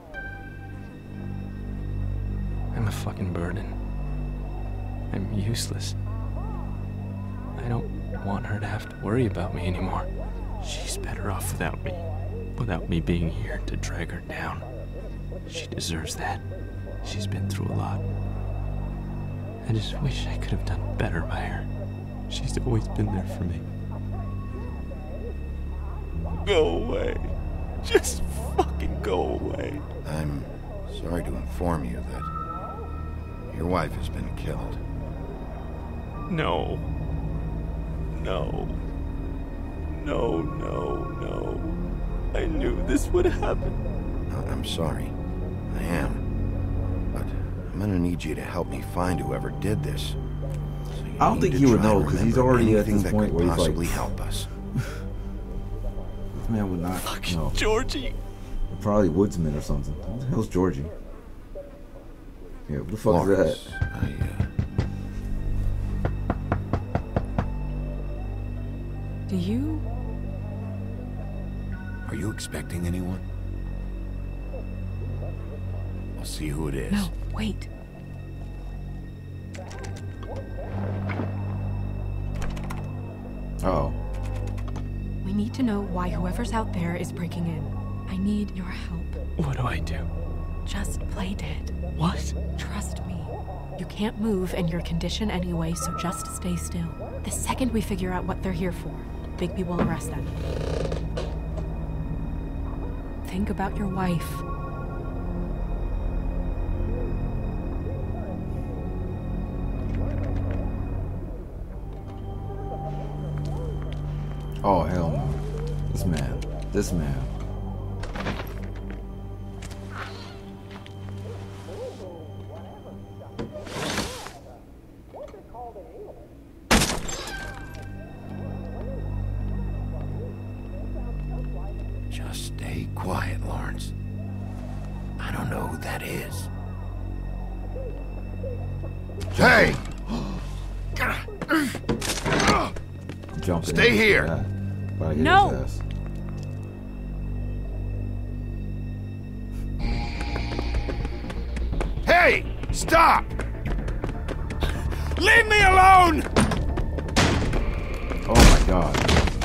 I'm a fucking burden. I'm useless. I don't want her to have to worry about me anymore. She's better off without me being here to drag her down. She deserves that. She's been through a lot. I just wish I could have done better by her. She's always been there for me. Go away. Just fucking go away. I'm sorry to inform you that your wife has been killed. No. No. No, no, no. I knew this would happen. I'm sorry. I am. But I'm gonna need you to help me find whoever did this. So I don't think he would know, because he's already at this point where he's possibly like... help us. This man would not know. Georgie! Probably woodsman or something. Who the hell's Georgie? Yeah, what the fuck Lawrence, is that? Do you? Are you expecting anyone? I'll see who it is. No, wait. Uh-oh. We need to know why whoever's out there is breaking in. I need your help. What do I do? Just play dead. What? Trust me. You can't move in your condition anyway, so just stay still. The second we figure out what they're here for, Bigby will arrest them. Think about your wife. Oh, hell no. This man. Just stay quiet, Lawrence. I don't know who that is. Hey! Jumping Stay in here. His No. ass. Hey! Stop! Leave me alone! Oh my god.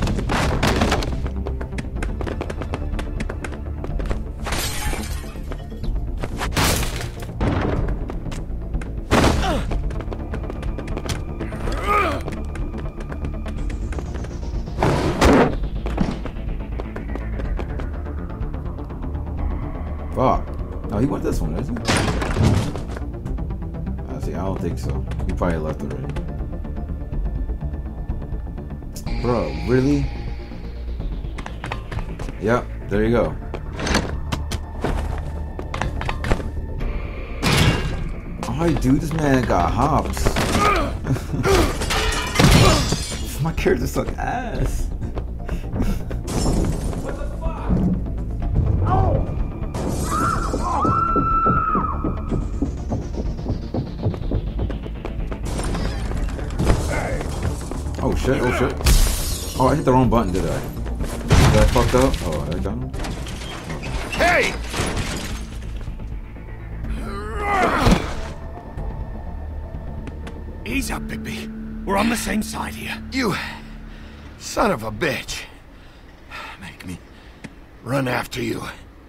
Fuck. No, he went this one, isn't he? I don't think so. He probably left already. Bro, really? Yep, there you go. Oh, dude, this man got hops. My character suck ass. Oh shit, oh shit. Oh, I hit the wrong button, did I? Did I fucked up? Oh, I got him. Hey! Ease up, Bigby. We're on the same side here. You son of a bitch. Make me run after you.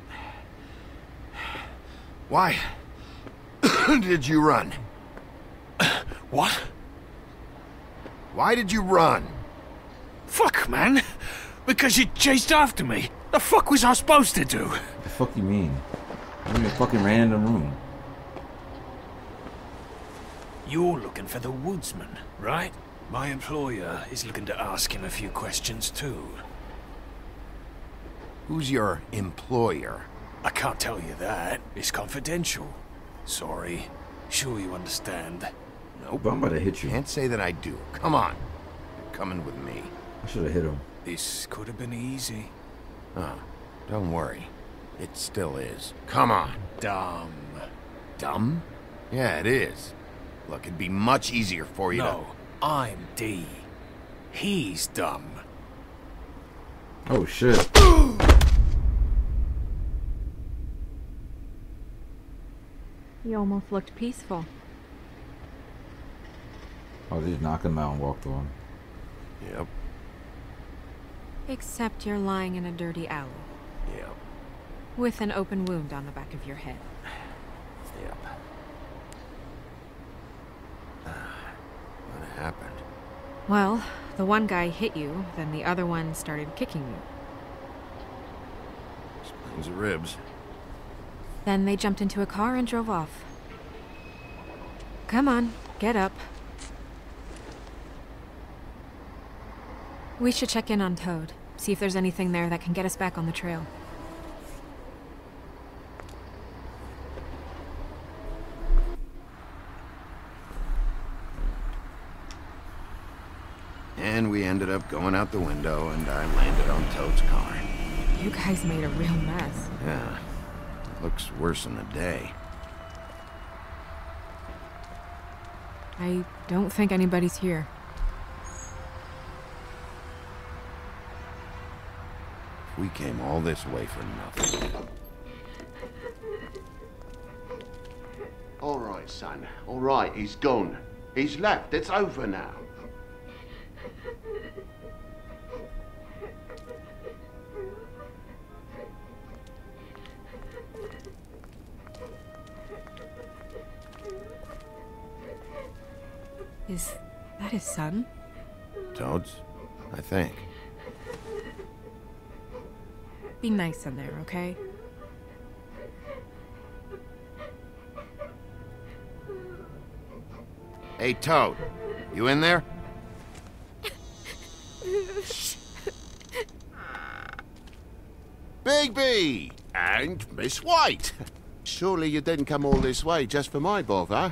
Why did you run? What? Why did you run? Fuck, man. Because you chased after me. The fuck was I supposed to do? The fuck you mean? I mean, fucking ran in the room. You're looking for the woodsman, right? My employer is looking to ask him a few questions too. Who's your employer? I can't tell you that. It's confidential. Sorry. Sure you understand. Nope. But I'm about to hit you. Can't say that I do. Come on. coming with me. I should have hit him. This could have been easy. Oh, don't worry. It still is. Come on. Dumb. Dumb? Yeah, it is. Look, it'd be much easier for you No, I'm D. He's dumb. Oh shit. He almost looked peaceful. Oh, they just knocked him out and walked on. Yep. Except you're lying in a dirty alley. Yep. With an open wound on the back of your head. Yep. What happened? Well, the one guy hit you, then the other one started kicking you. Spines of ribs. Then they jumped into a car and drove off. Come on, get up. We should check in on Toad. See if there's anything there that can get us back on the trail. And we ended up going out the window, and I landed on Toad's car. You guys made a real mess. Yeah. Looks worse than a day. I don't think anybody's here. We came all this way for nothing. All right, son. All right, he's gone. He's left. It's over now. Is that his son? Toad's? I think. Be nice in there, okay? Hey, Toad. You in there? Bigby! And Miss White! Surely you didn't come all this way just for my bother?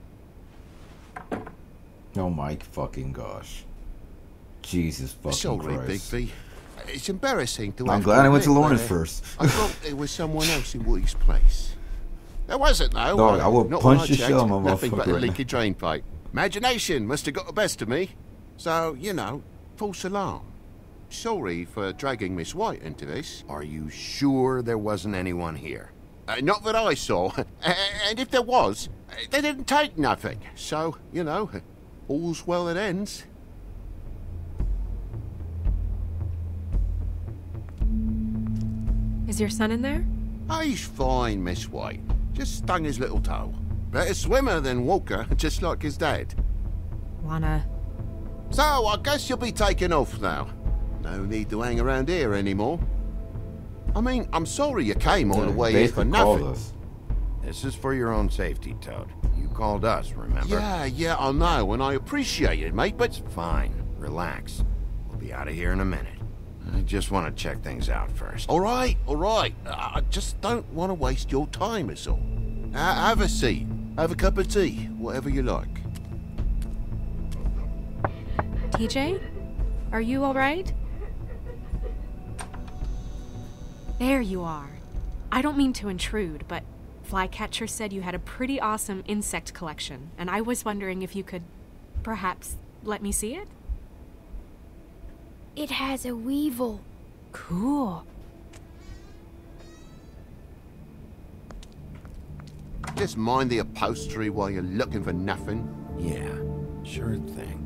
Oh my fucking gosh. Jesus fucking Sorry, Christ. Bigby. It's embarrassing to I'm have glad I went to admit, Lorna's but, first. I thought there was someone else in Woody's place. There wasn't, though. Dog, I will Not punch when the checked. shell on my Nothing but motherfucker a right leaky drain pipe. Imagination must have got the best of me. So, you know, false alarm. Sorry for dragging Miss White into this. Are you sure there wasn't anyone here? Not that I saw. And if there was, they didn't take nothing. So, you know, all's well that ends. Is your son in there? Oh, he's fine, Miss White. Just stung his little toe. Better swimmer than Walker, just like his dad. Wanna... So, I guess you'll be taking off now. No need to hang around here anymore. I mean, I'm sorry you came all the way here for nothing. This is for your own safety, Toad. You called us, remember? Yeah, I know, and I appreciate it, mate, but... Fine. Relax. We'll be out of here in a minute. I just want to check things out first. All right. I just don't want to waste your time, is all. Have a seat. Have a cup of tea. Whatever you like. TJ? Are you alright? There you are. I don't mean to intrude, but Flycatcher said you had a pretty awesome insect collection, and I was wondering if you could perhaps let me see it? It has a weevil. Cool. Just mind the upholstery while you're looking for nothing. Yeah, sure thing.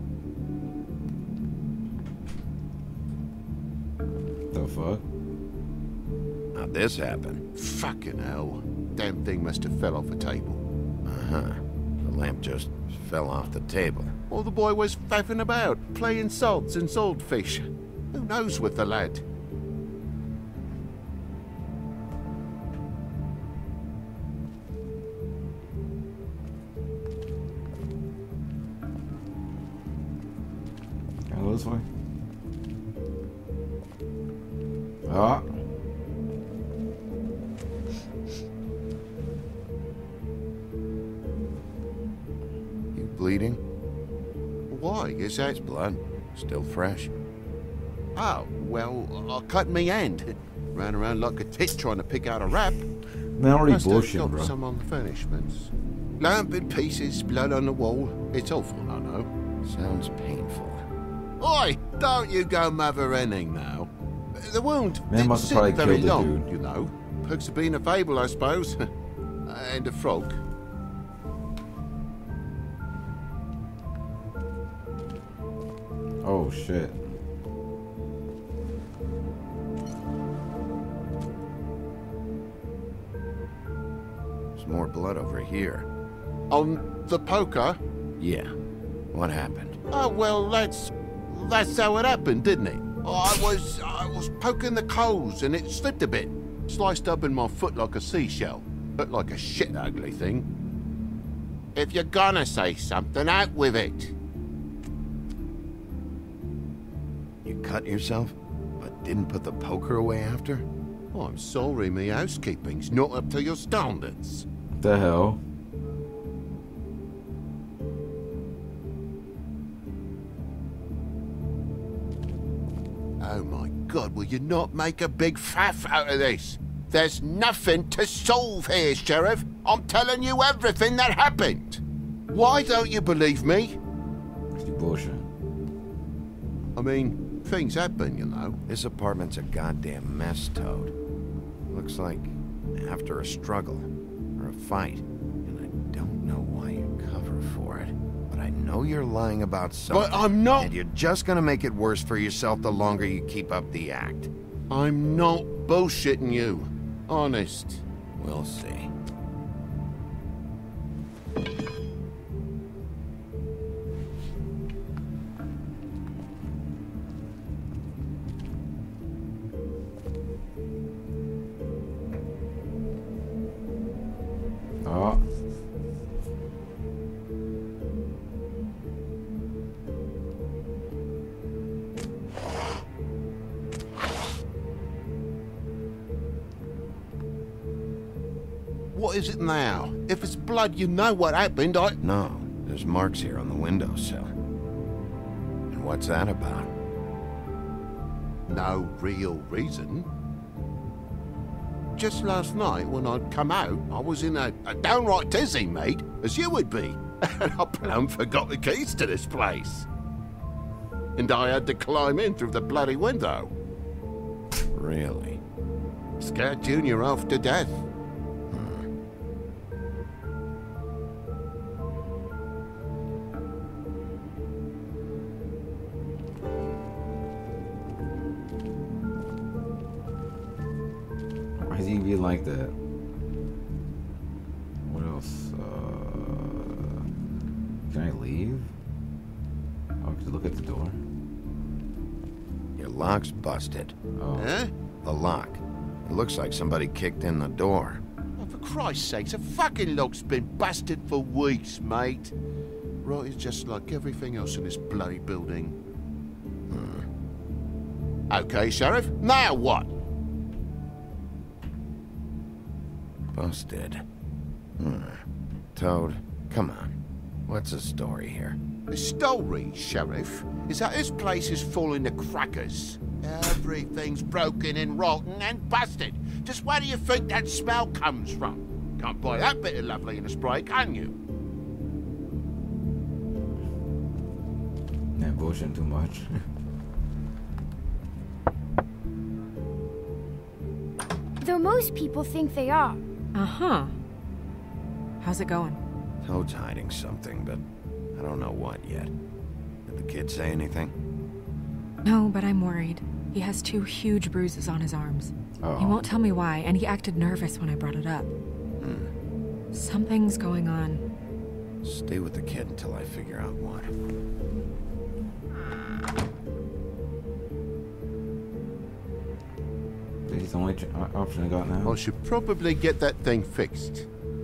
The fuck? How'd this happen? Fucking hell. Damn thing must have fell off a table. Uh-huh. The lamp just fell off the table. Or the boy was faffing about, playing salts and saltfish. Who knows with the lad? Can I go this way? Ah. You bleeding? Why? Is that... It's blood. Still fresh. Oh, well, I cut me hand. Ran around like a tit trying to pick out a wrap. Man, already Must have bullshit, got bro. some on the furnishments. Lamp in pieces, blood on the wall. It's awful, I know. Sounds painful. Oi! Don't you go mother-henning now. The wound Man didn't must have sit probably very killed the long, dude. you know. Perks of being a fable, I suppose. And a frog. Oh shit. There's more blood over here. On the poker? Yeah. What happened? Oh, well, that's how it happened, didn't it? I was poking the coals and it slipped a bit. Sliced up in my foot like a seashell. Looked like a shit ugly thing. If you're gonna say something, out with it. You cut yourself, but didn't put the poker away after? Oh, I'm sorry, me housekeeping's not up to your standards. What the hell? Oh my God, will you not make a big faff out of this? There's nothing to solve here, Sheriff. I'm telling you everything that happened. Why don't you believe me? You bullshit. I mean, things happen, you know. This apartment's a goddamn mess, Toad. Looks like after a struggle or a fight. And I don't know why you cover for it. But I know you're lying about something. But I'm not. And you're just gonna make it worse for yourself the longer you keep up the act. I'm not bullshitting you. Honest. We'll see. Oh. What is it now? If it's blood, you know what happened. No, there's marks here on the windowsill. And what's that about? No real reason. Just last night, when I'd come out, I was in a downright tizzy, mate, as you would be. And I plumb forgot the keys to this place. And I had to climb in through the bloody window. Really? Scared Junior off to death. Why is he being like that? What else? Can I leave? Oh, could you look at the door? Your lock's busted. Oh. Eh? The lock. It looks like somebody kicked in the door. Oh, for Christ's sakes, the fucking lock's been busted for weeks, mate. Right, it's just like everything else in this bloody building. Okay, Sheriff, now what? Busted. Toad, come on. What's the story here? The story, Sheriff, is that this place is falling to crackers. Everything's broken and rotten and busted. Just where do you think that smell comes from? Can't buy that bit of lovely in a spray, can you? Man, bullshitting too much. Though most people think they are. Uh-huh. How's it going? Toad's hiding something, but I don't know what yet. Did the kid say anything? No, but I'm worried. He has 2 huge bruises on his arms. Uh-oh. He won't tell me why, and he acted nervous when I brought it up. Something's going on. Stay with the kid until I figure out what. He's the only option I got now. I should probably get that thing fixed.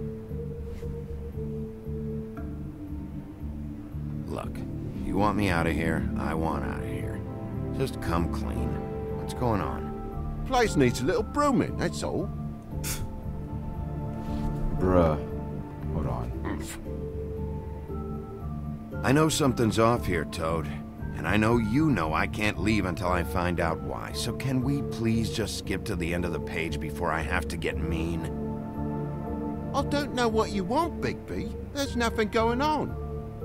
Look, you want me out of here, I want out of here. Just come clean. What's going on? Place needs a little brooming, that's all. Bruh. Hold on. I know something's off here, Toad. And I know you know I can't leave until I find out why. So can we please just skip to the end of the page before I have to get mean? I don't know what you want, Bigby. There's nothing going on.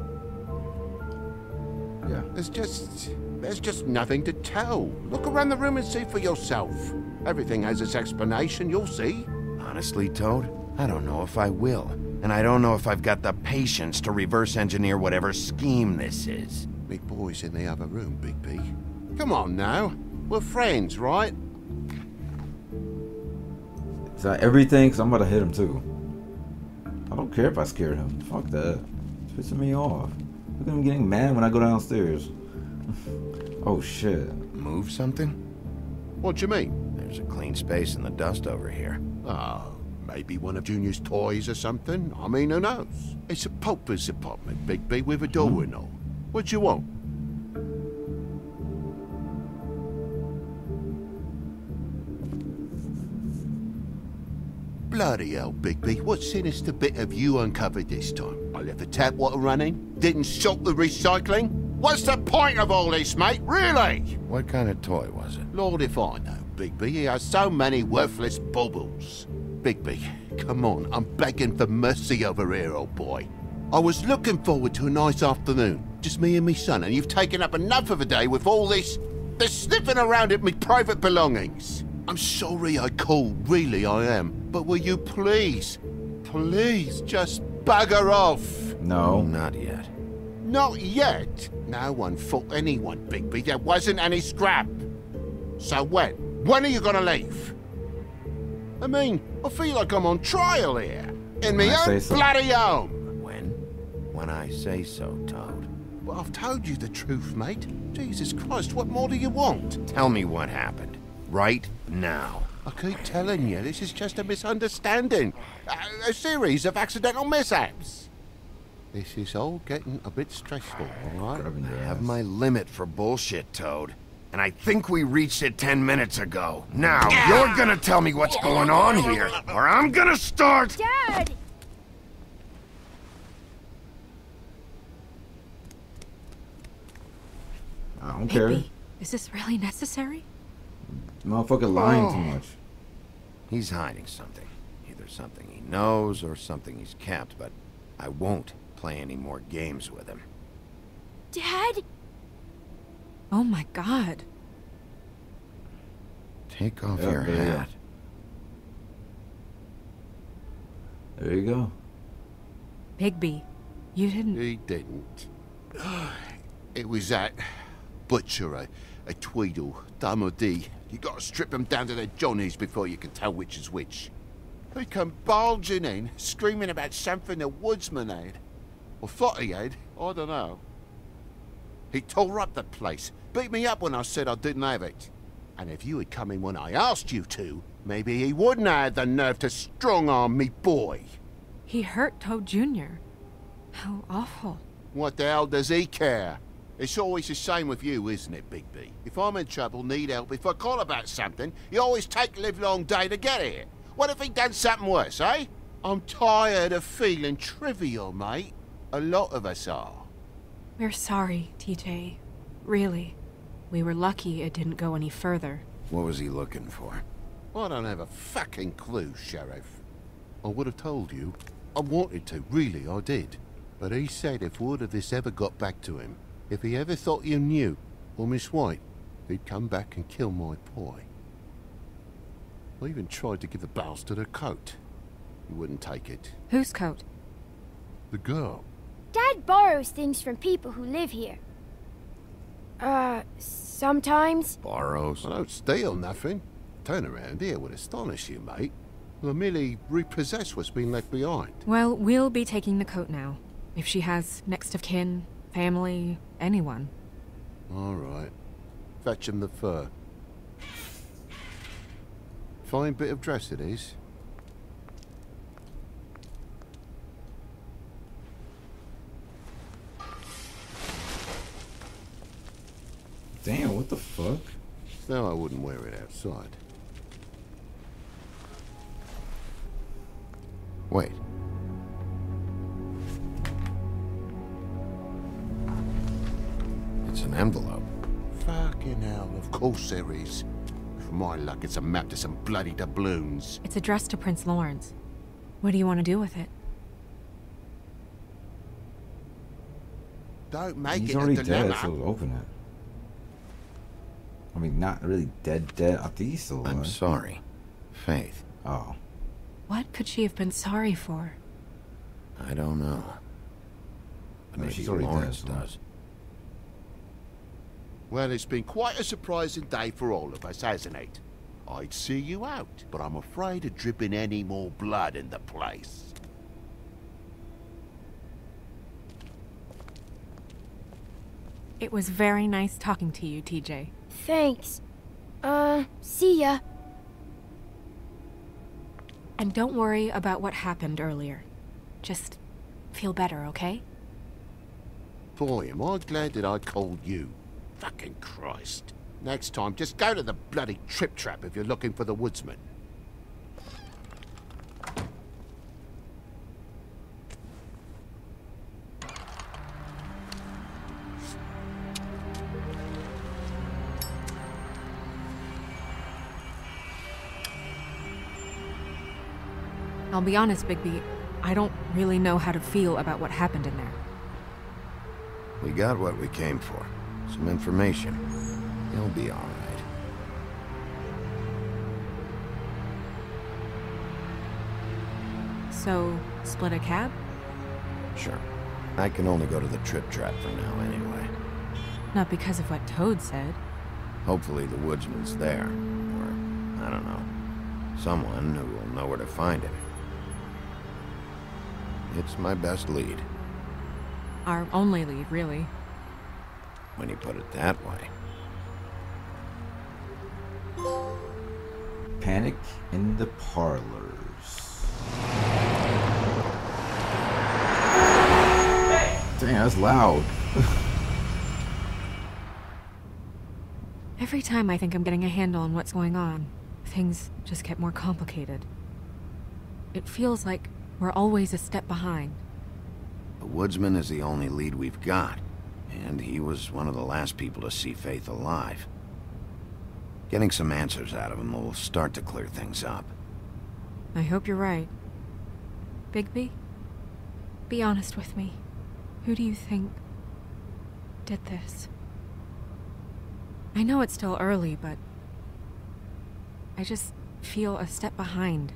Yeah. There's just nothing to tell. Look around the room and see for yourself. Everything has its explanation, you'll see. Honestly, Toad, I don't know if I will. And I don't know if I've got the patience to reverse engineer whatever scheme this is. Big boy's in the other room, Bigby. Come on now. We're friends, right? Is that everything? Cause I'm about to hit him too. I don't care if I scared him. Fuck that. It's pissing me off. Look at him getting mad when I go downstairs. Oh shit. Move something? What do you mean? There's a clean space in the dust over here. Oh, maybe one of Junior's toys or something. I mean, who knows? It's a pauper's apartment, Bigby, with a door and all. What do you want? Bloody hell, Bigby. What sinister bit have you uncovered this time? I left the tap water running? Didn't stop the recycling? What's the point of all this, mate? Really? What kind of toy was it? Lord, if I know, Bigby. He has so many worthless baubles. Bigby, come on. I'm begging for mercy over here, old boy. I was looking forward to a nice afternoon. Just me and me son, and you've taken up enough of a day with all this sniffing around at me private belongings. I'm sorry I called, really I am. But will you please just bugger off? No. Not yet. Not yet? No one fought anyone, Bigby. There wasn't any scrap. So when? When are you gonna leave? I mean, I feel like I'm on trial here. In me own bloody home. When I say so, Toad. Well, I've told you the truth, mate. Jesus Christ, what more do you want? Tell me what happened. Right now. I keep telling you, this is just a misunderstanding. A series of accidental mishaps. This is all getting a bit stressful, all right? I have my limit for bullshit, Toad. And I think we reached it 10 minutes ago. Now, you're gonna tell me what's going on here, or I'm gonna start... Dad! I don't care. Bigby, is this really necessary? Motherfucker lying too much. He's hiding something. Either something he knows or something he's kept, but I won't play any more games with him. Dad? Oh my god. Take off your hat. There you go. Bigby, you didn't... He didn't. It was that butcher, a Tweedle, Dumody. You gotta strip them down to their johnnies before you can tell which is which. He come bulging in, screaming about something the woodsman had. Or thought he had, I don't know. He tore up the place, beat me up when I said I didn't have it. And if you had come in when I asked you to, maybe he wouldn't have had the nerve to strong-arm me boy. He hurt Toad Jr. How awful. What the hell does he care? It's always the same with you, isn't it, Bigby? If I'm in trouble, need help, if I call about something, you always take the livelong day to get here. What if he done something worse, eh? I'm tired of feeling trivial, mate. A lot of us are. We're sorry, TJ. Really. We were lucky it didn't go any further. What was he looking for? I don't have a fucking clue, Sheriff. I would have told you. I wanted to, really, I did. But he said if word of this ever got back to him, if he ever thought you knew, or Miss White, he'd come back and kill my boy. I even tried to give the bastard a coat. He wouldn't take it. Whose coat? The girl. Dad borrows things from people who live here. Sometimes. Borrows? I don't steal nothing. Turn around here would astonish you, mate. I merely repossess what's been left behind. Well, we'll be taking the coat now. If she has next of kin, family, anyone. All right. Fetch him the fur. Fine bit of dress it is. Damn, what the fuck? No, I wouldn't wear it outside. Wait. It's an envelope. Fucking hell, of course there is. For my luck, it's a map to some bloody doubloons. It's addressed to Prince Lawrence. What do you want to do with it? Don't make He's it a already dilemma. dead, so open it. I mean, not really dead. I think he's still alive. I'm sorry, Faith. Oh. What could she have been sorry for? I don't know. But maybe she's already Lawrence dead, so. does. Well, it's been quite a surprising day for all of us, hasn't it? I'd see you out, but I'm afraid of dripping any more blood in the place. It was very nice talking to you, TJ. Thanks. See ya. And don't worry about what happened earlier. Just feel better, okay? Boy, am I glad that I called you. Fucking Christ. Next time, just go to the bloody Trip Trap if you're looking for the woodsman. I'll be honest, Bigby, I don't really know how to feel about what happened in there. We got what we came for. Some information. You'll be all right. So, split a cab? Sure. I can only go to the Trip Trap for now anyway. Not because of what Toad said. Hopefully the woodsman's there. Or, I don't know. Someone who will know where to find him. It's my best lead. Our only lead, really. When you put it that way. Panic in the parlors. Damn, that's loud. Every time I think I'm getting a handle on what's going on, things just get more complicated. It feels like we're always a step behind. The woodsman is the only lead we've got, and he was one of the last people to see Faith alive. Getting some answers out of him will start to clear things up. I hope you're right. Bigby, be honest with me. Who do you think did this? I know it's still early, but I just feel a step behind.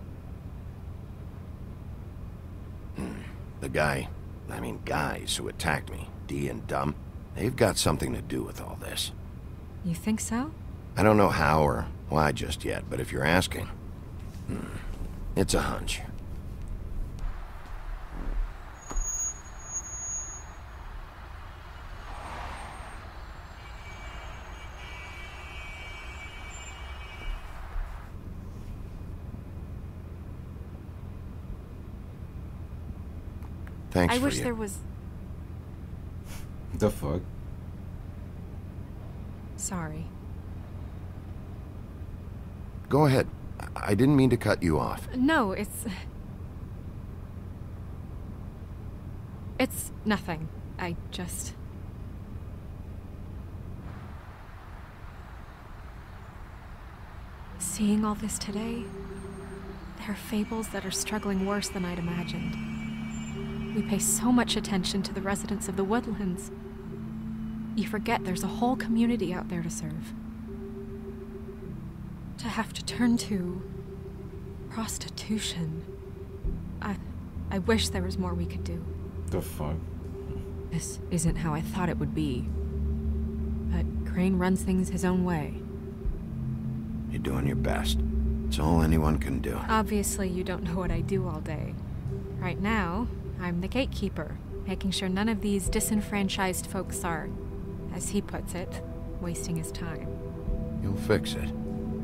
The guys who attacked me, Dee and Dumb, they've got something to do with all this. You think so? I don't know how or why just yet, but if you're asking, it's a hunch. Thanks I for wish you. there was... The fuck? Sorry. Go ahead. I didn't mean to cut you off. No, it's nothing. I just... Seeing all this today, there are fables that are struggling worse than I'd imagined. We pay so much attention to the residents of the woodlands. You forget there's a whole community out there to serve. To have to turn to prostitution. I wish there was more we could do. The fuck? This isn't how I thought it would be. But Crane runs things his own way. You're doing your best. It's all anyone can do. Obviously, you don't know what I do all day. Right now, I'm the gatekeeper, making sure none of these disenfranchised folks are, as he puts it, wasting his time. You'll fix it.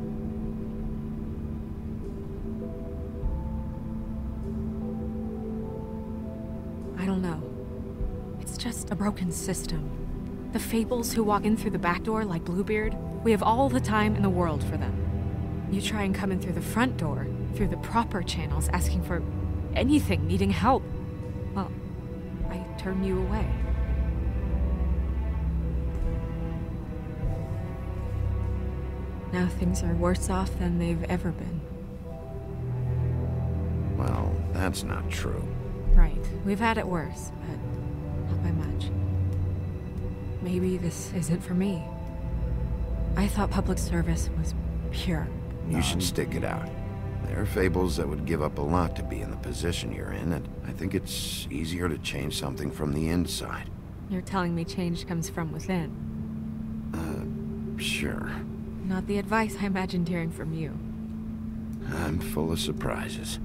I don't know. It's just a broken system. The fables who walk in through the back door like Bluebeard, we have all the time in the world for them. You try and come in through the front door, through the proper channels, asking for anything, needing help. Well, I turn you away. Now things are worse off than they've ever been. Well, that's not true. Right. We've had it worse, but not by much. Maybe this isn't for me. I thought public service was pure. You should stick it out. There are fables that would give up a lot to be in the position you're in, and I think it's easier to change something from the inside. You're telling me change comes from within. Sure. Not the advice I imagined hearing from you. I'm full of surprises.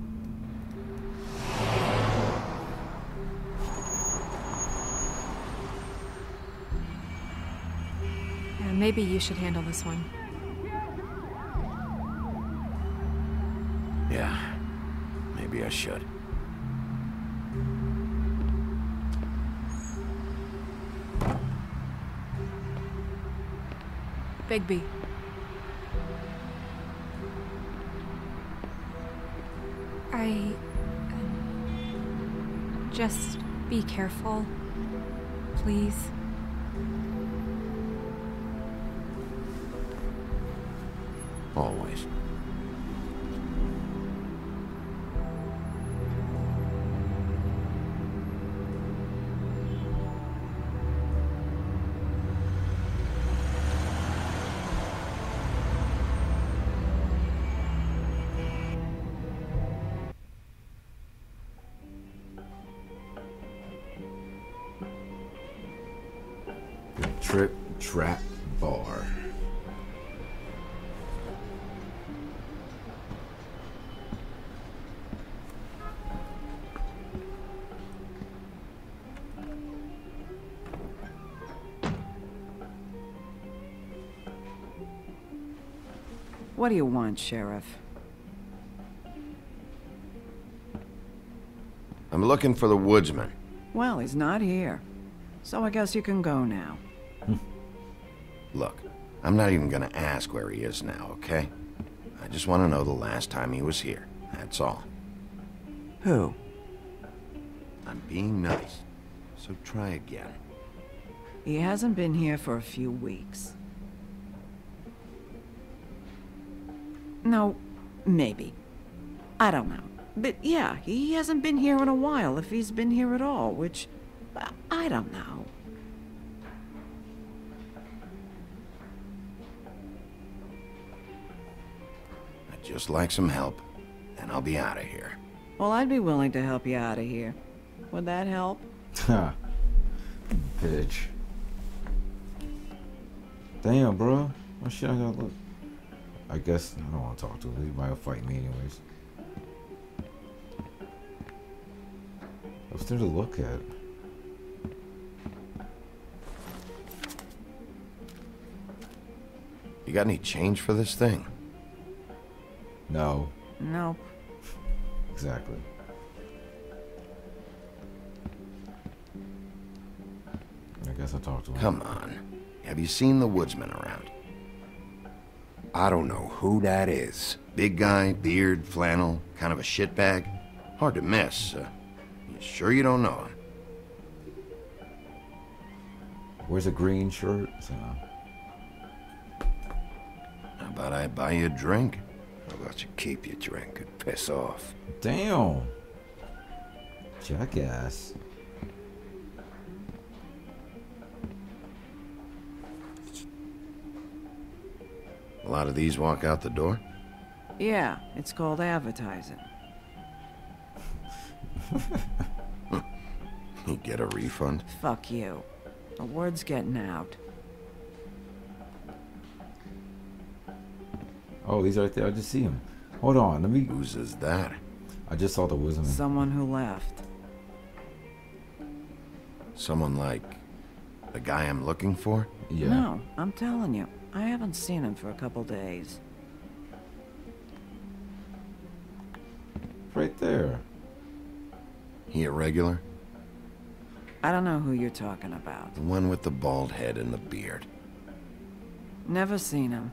Maybe you should handle this one. Yeah, maybe I should. Bigby. Just be careful, please. Always. Trip Trap Bar. What do you want, Sheriff? I'm looking for the woodsman. Well, he's not here. So I guess you can go now. Look, I'm not even gonna ask where he is now, okay? I just want to know the last time he was here. That's all. Who? I'm being nice, so try again. He hasn't been here for a few weeks. No, maybe. I don't know. But yeah, he hasn't been here in a while, if he's been here at all, which... I don't know. I'd just like some help, and I'll be out of here. Well, I'd be willing to help you out of here. Would that help? Ha. Bitch. Damn, bro. What shit I gotta look? I guess I don't want to talk to him. He might fight me anyways. What's there to look at? You got any change for this thing? No. Nope. Exactly. I guess I'll talk to him. Come on. Have you seen the woodsman around? I don't know who that is. Big guy, beard, flannel, kind of a shitbag. Hard to miss. You sure you don't know him? Wears a green shirt. So. How about I buy you a drink? How about you keep your drink and piss off? Damn. Jackass. A lot of these walk out the door? Yeah, it's called advertising. You get a refund? Fuck you. The word's getting out. Oh, he's right there. I just see him. Hold on, let me... Whose is that? I just saw the woodsman. Someone who left. Someone like... the guy I'm looking for? Yeah. No, I'm telling you. I haven't seen him for a couple days. Right there. He a regular? I don't know who you're talking about. The one with the bald head and the beard. Never seen him.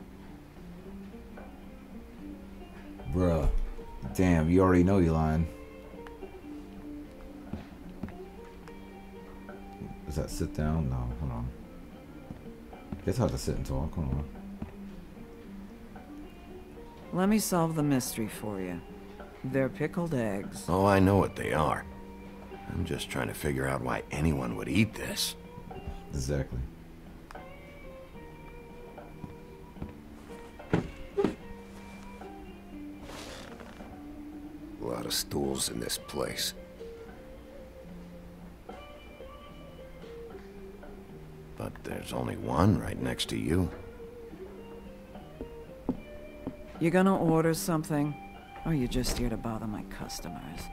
Bruh. Damn, you already know you lying. Does that sit down? No, hold on. Guess I have to sit and talk. Hold on. Let me solve the mystery for you. They're pickled eggs. Oh, I know what they are. I'm just trying to figure out why anyone would eat this. Exactly. A lot of stools in this place. But there's only one right next to you. You gonna order something? Or you just here to bother my customers?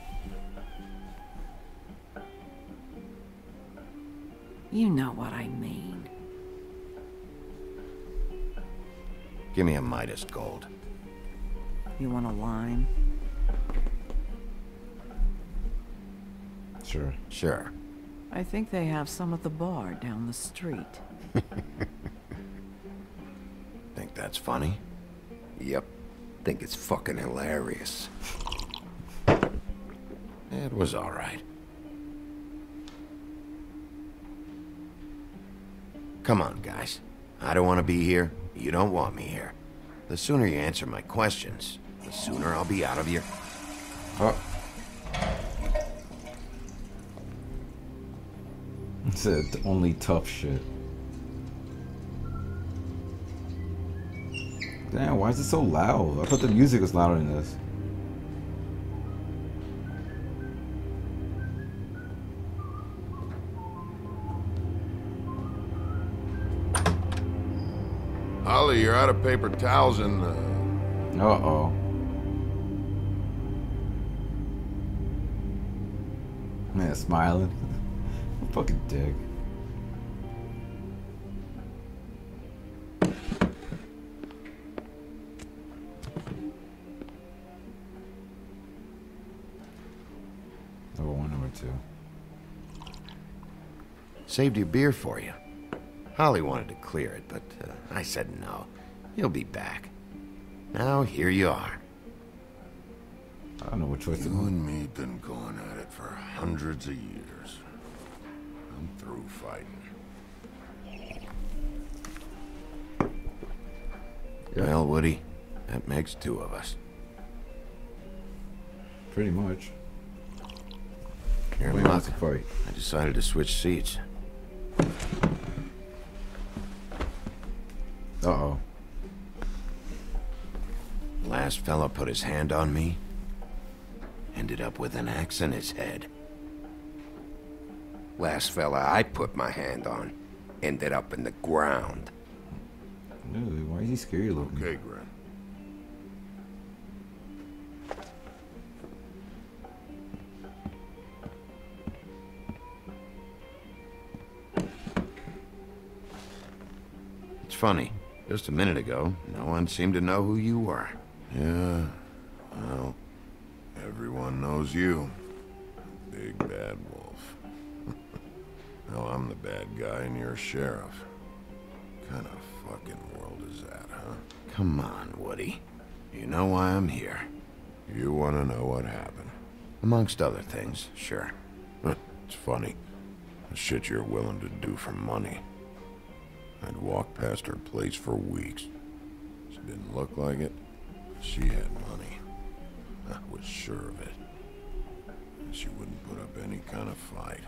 You know what I mean. Give me a Midas Gold. You want a line? Sure. Sure. I think they have some at the bar down the street. Think that's funny? Yep. Think it's fucking hilarious. It was all right. Come on, guys. I don't want to be here. You don't want me here. The sooner you answer my questions, the sooner I'll be out of your... Oh. It's only tough shit. Damn, why is it so loud? I thought the music was louder than this. Holly, you're out of paper towels and... Uh-oh. Man, smiling. Fucking dick. Number one, number two. Saved your beer for you. Holly wanted to clear it, but I said no. You'll be back. Now, here you are. I don't know what choice to You make. and me been going at it for hundreds of years. I'm through fighting. Well, Woody, that makes two of us. Pretty much. You're Wait, luck. what's the fight? I decided to switch seats. Uh-oh. Last fella put his hand on me. Ended up with an axe in his head. Last fella I put my hand on ended up in the ground. Dude, why is he scary looking? Okay, Gren. It's funny. Just a minute ago, no one seemed to know who you were. Yeah, well, everyone knows you. Big bad wolf. Now I'm the bad guy and you're sheriff. What kind of fucking world is that, huh? Come on, Woody. You know why I'm here. You want to know what happened? Amongst other things, sure. It's funny. The shit you're willing to do for money. I'd walk past her place for weeks. She didn't look like it. She had money. I was sure of it. And she wouldn't put up any kind of fight.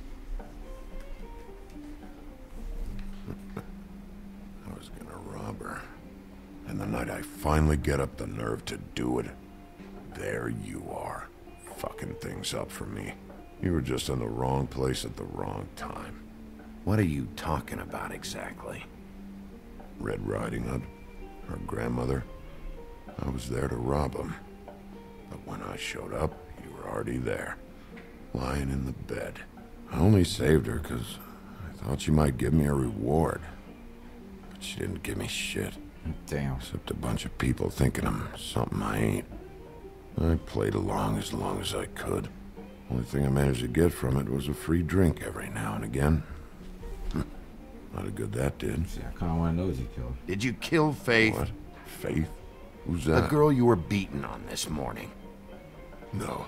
I was gonna rob her. And the night I finally get up the nerve to do it, there you are, fucking things up for me. You were just in the wrong place at the wrong time. What are you talking about exactly? Red Riding Hood, her grandmother. I was there to rob him. But when I showed up, you were already there, lying in the bed. I only saved her because I thought she might give me a reward. But she didn't give me shit. Damn. Except a bunch of people thinking I'm something I ain't. I played along as I could. Only thing I managed to get from it was a free drink every now and again. Not a good that did. See, I kind of want to know who you killed. Did you kill Faith? What? Faith? Who's The that? girl you were beating on this morning. No.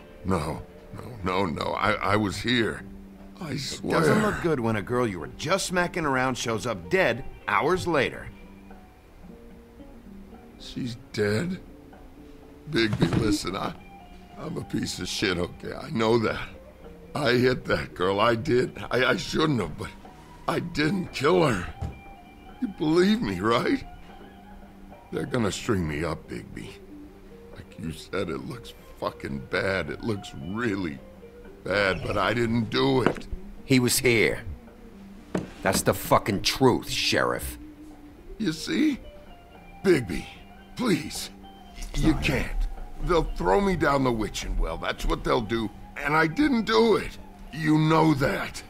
I was here. I swear. Doesn't look good when a girl you were just smacking around shows up dead hours later. She's dead? Bigby, listen, I'm a piece of shit, okay? I know that. I hit that girl, I did. I shouldn't have, but I didn't kill her. You believe me, right? They're gonna string me up, Bigby. Like you said, it looks fucking bad. It looks really bad, but I didn't do it. He was here. That's the fucking truth, Sheriff. You see? Bigby, please. You can't. They'll throw me down the witching well. That's what they'll do. And I didn't do it. You know that.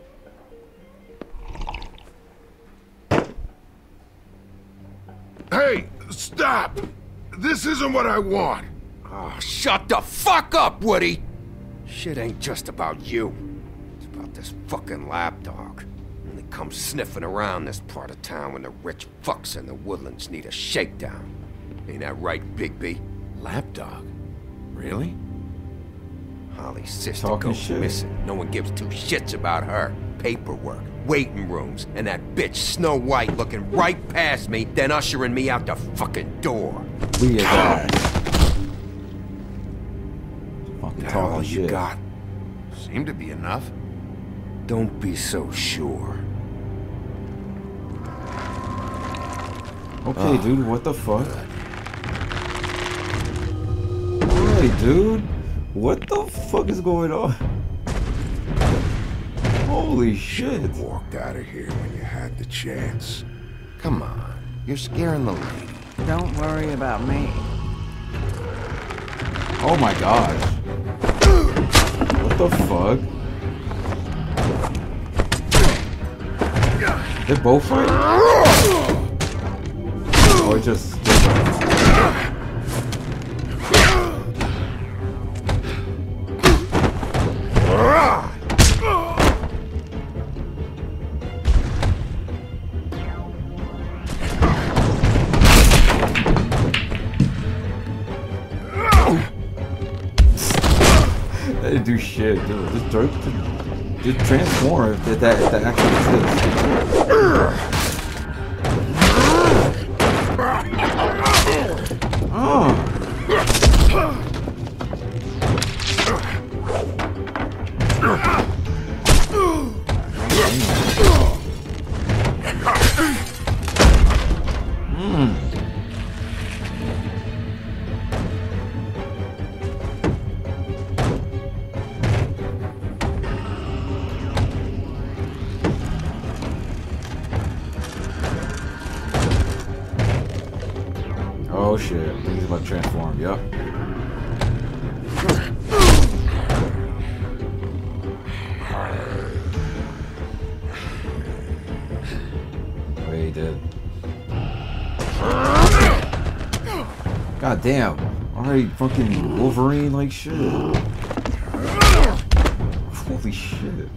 Hey, stop! This isn't what I want. Oh, shut the fuck up, Woody! Shit ain't just about you. It's about this fucking lapdog. And they come sniffing around this part of town when the rich fucks in the woodlands need a shakedown. Ain't that right, Bigby? Lapdog? Really? Holly's sister goes missing. No one gives two shits about her. Paperwork, waiting rooms, and that bitch Snow White looking right past me, then ushering me out the fucking door. We are fucking all talking you shit. got? Seemed to be enough. Don't be so sure. Okay, dude, what the fuck? Hey, dude, what the fuck is going on? Holy shit. Walked out of here when you had the chance. Come on, you're scaring the lady. Don't worry about me. Oh my gosh. What the fuck? They're both fighting? Or just... They didn't do shit, dude. This dirt just transform if that actually exists. Oh. Oh shit, I think he's about to transform, yup. Oh, he did. God damn. Alright, fucking Wolverine like shit. Holy shit.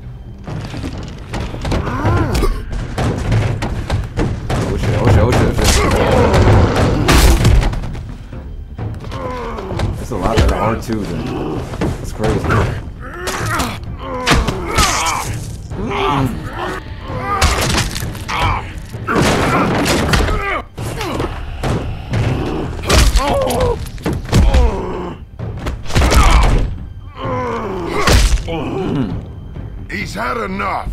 Oh shit, oh shit, oh shit, oh shit. That's a lot better R2 then. That's crazy. He's had enough.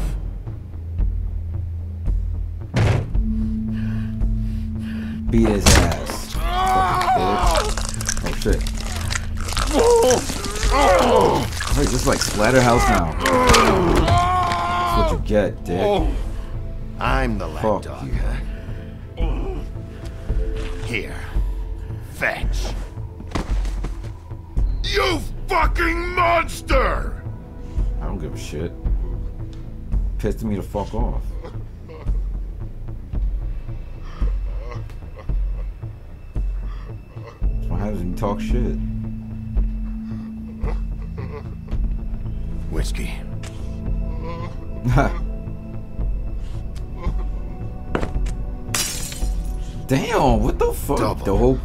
Beat his ass. Oh shit. Wait, this is like Splatterhouse now. That's what you get, dick. I'm the Fuck lapdog, you. huh? Here. Fetch. You fucking monster! I don't give a shit. Pissed me the fuck off. That's what happens when you talk shit. Whiskey. Damn, what the fuck? Double. Dope.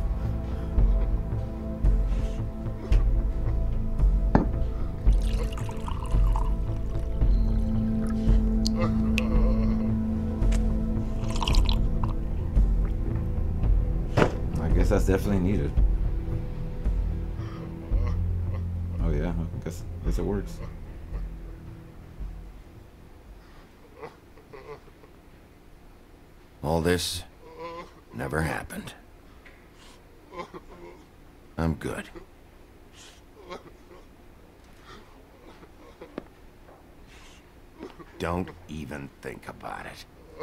I guess guess that's definitely needed. Oh yeah, I guess it works. All this never happened. I'm good. Don't even think about it.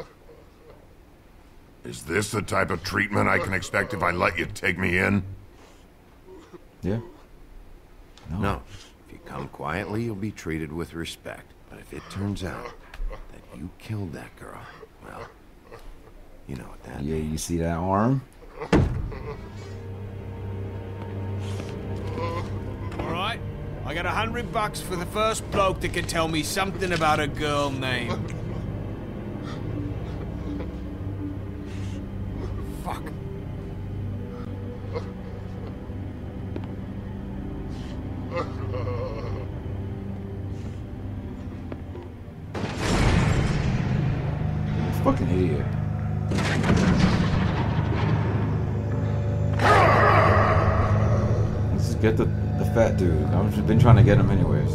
Is this the type of treatment I can expect if I let you take me in? Yeah. No. If you come quietly, you'll be treated with respect. But if it turns out that you killed that girl, well, you know what that means. You see that arm? Alright, I got $100 for the first bloke that can tell me something about a girl named... Fuck. Fucking idiot. Let's just get the fat dude. I've just been trying to get him anyways.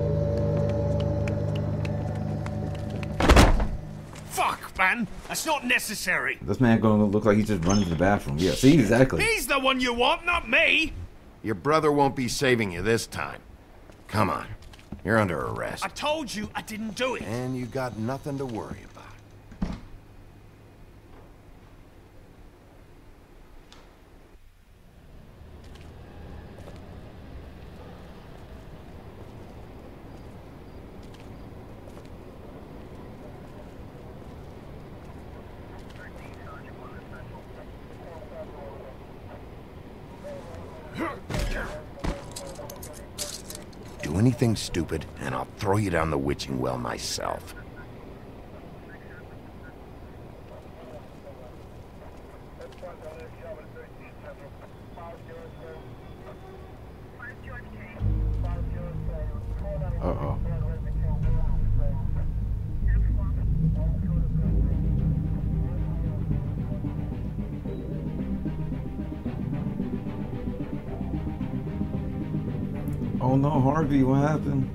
Fuck, man! That's not necessary! This man gonna look like he's just running to the bathroom. Yeah, see, exactly. He's the one you want, not me! Your brother won't be saving you this time. Come on. You're under arrest. I told you I didn't do it. And you got nothing to worry about. Do anything stupid, and I'll throw you down the witching well myself. Uh-oh. Oh no, Harvey, what happened?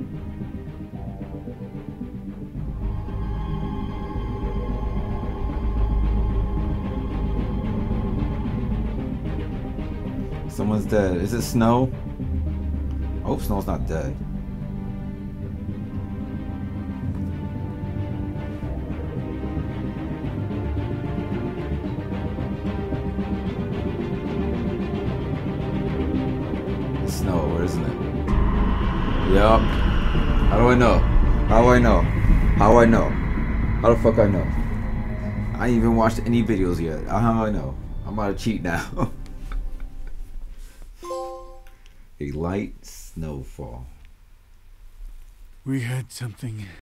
Someone's dead. Is it Snow? I hope Snow's not dead. It's Snow, or isn't it? Yup. How do I know? How do I know? How do I know? How the fuck I know? I ain't even watched any videos yet. How do I know? I'm about to cheat now. A light snowfall. We had something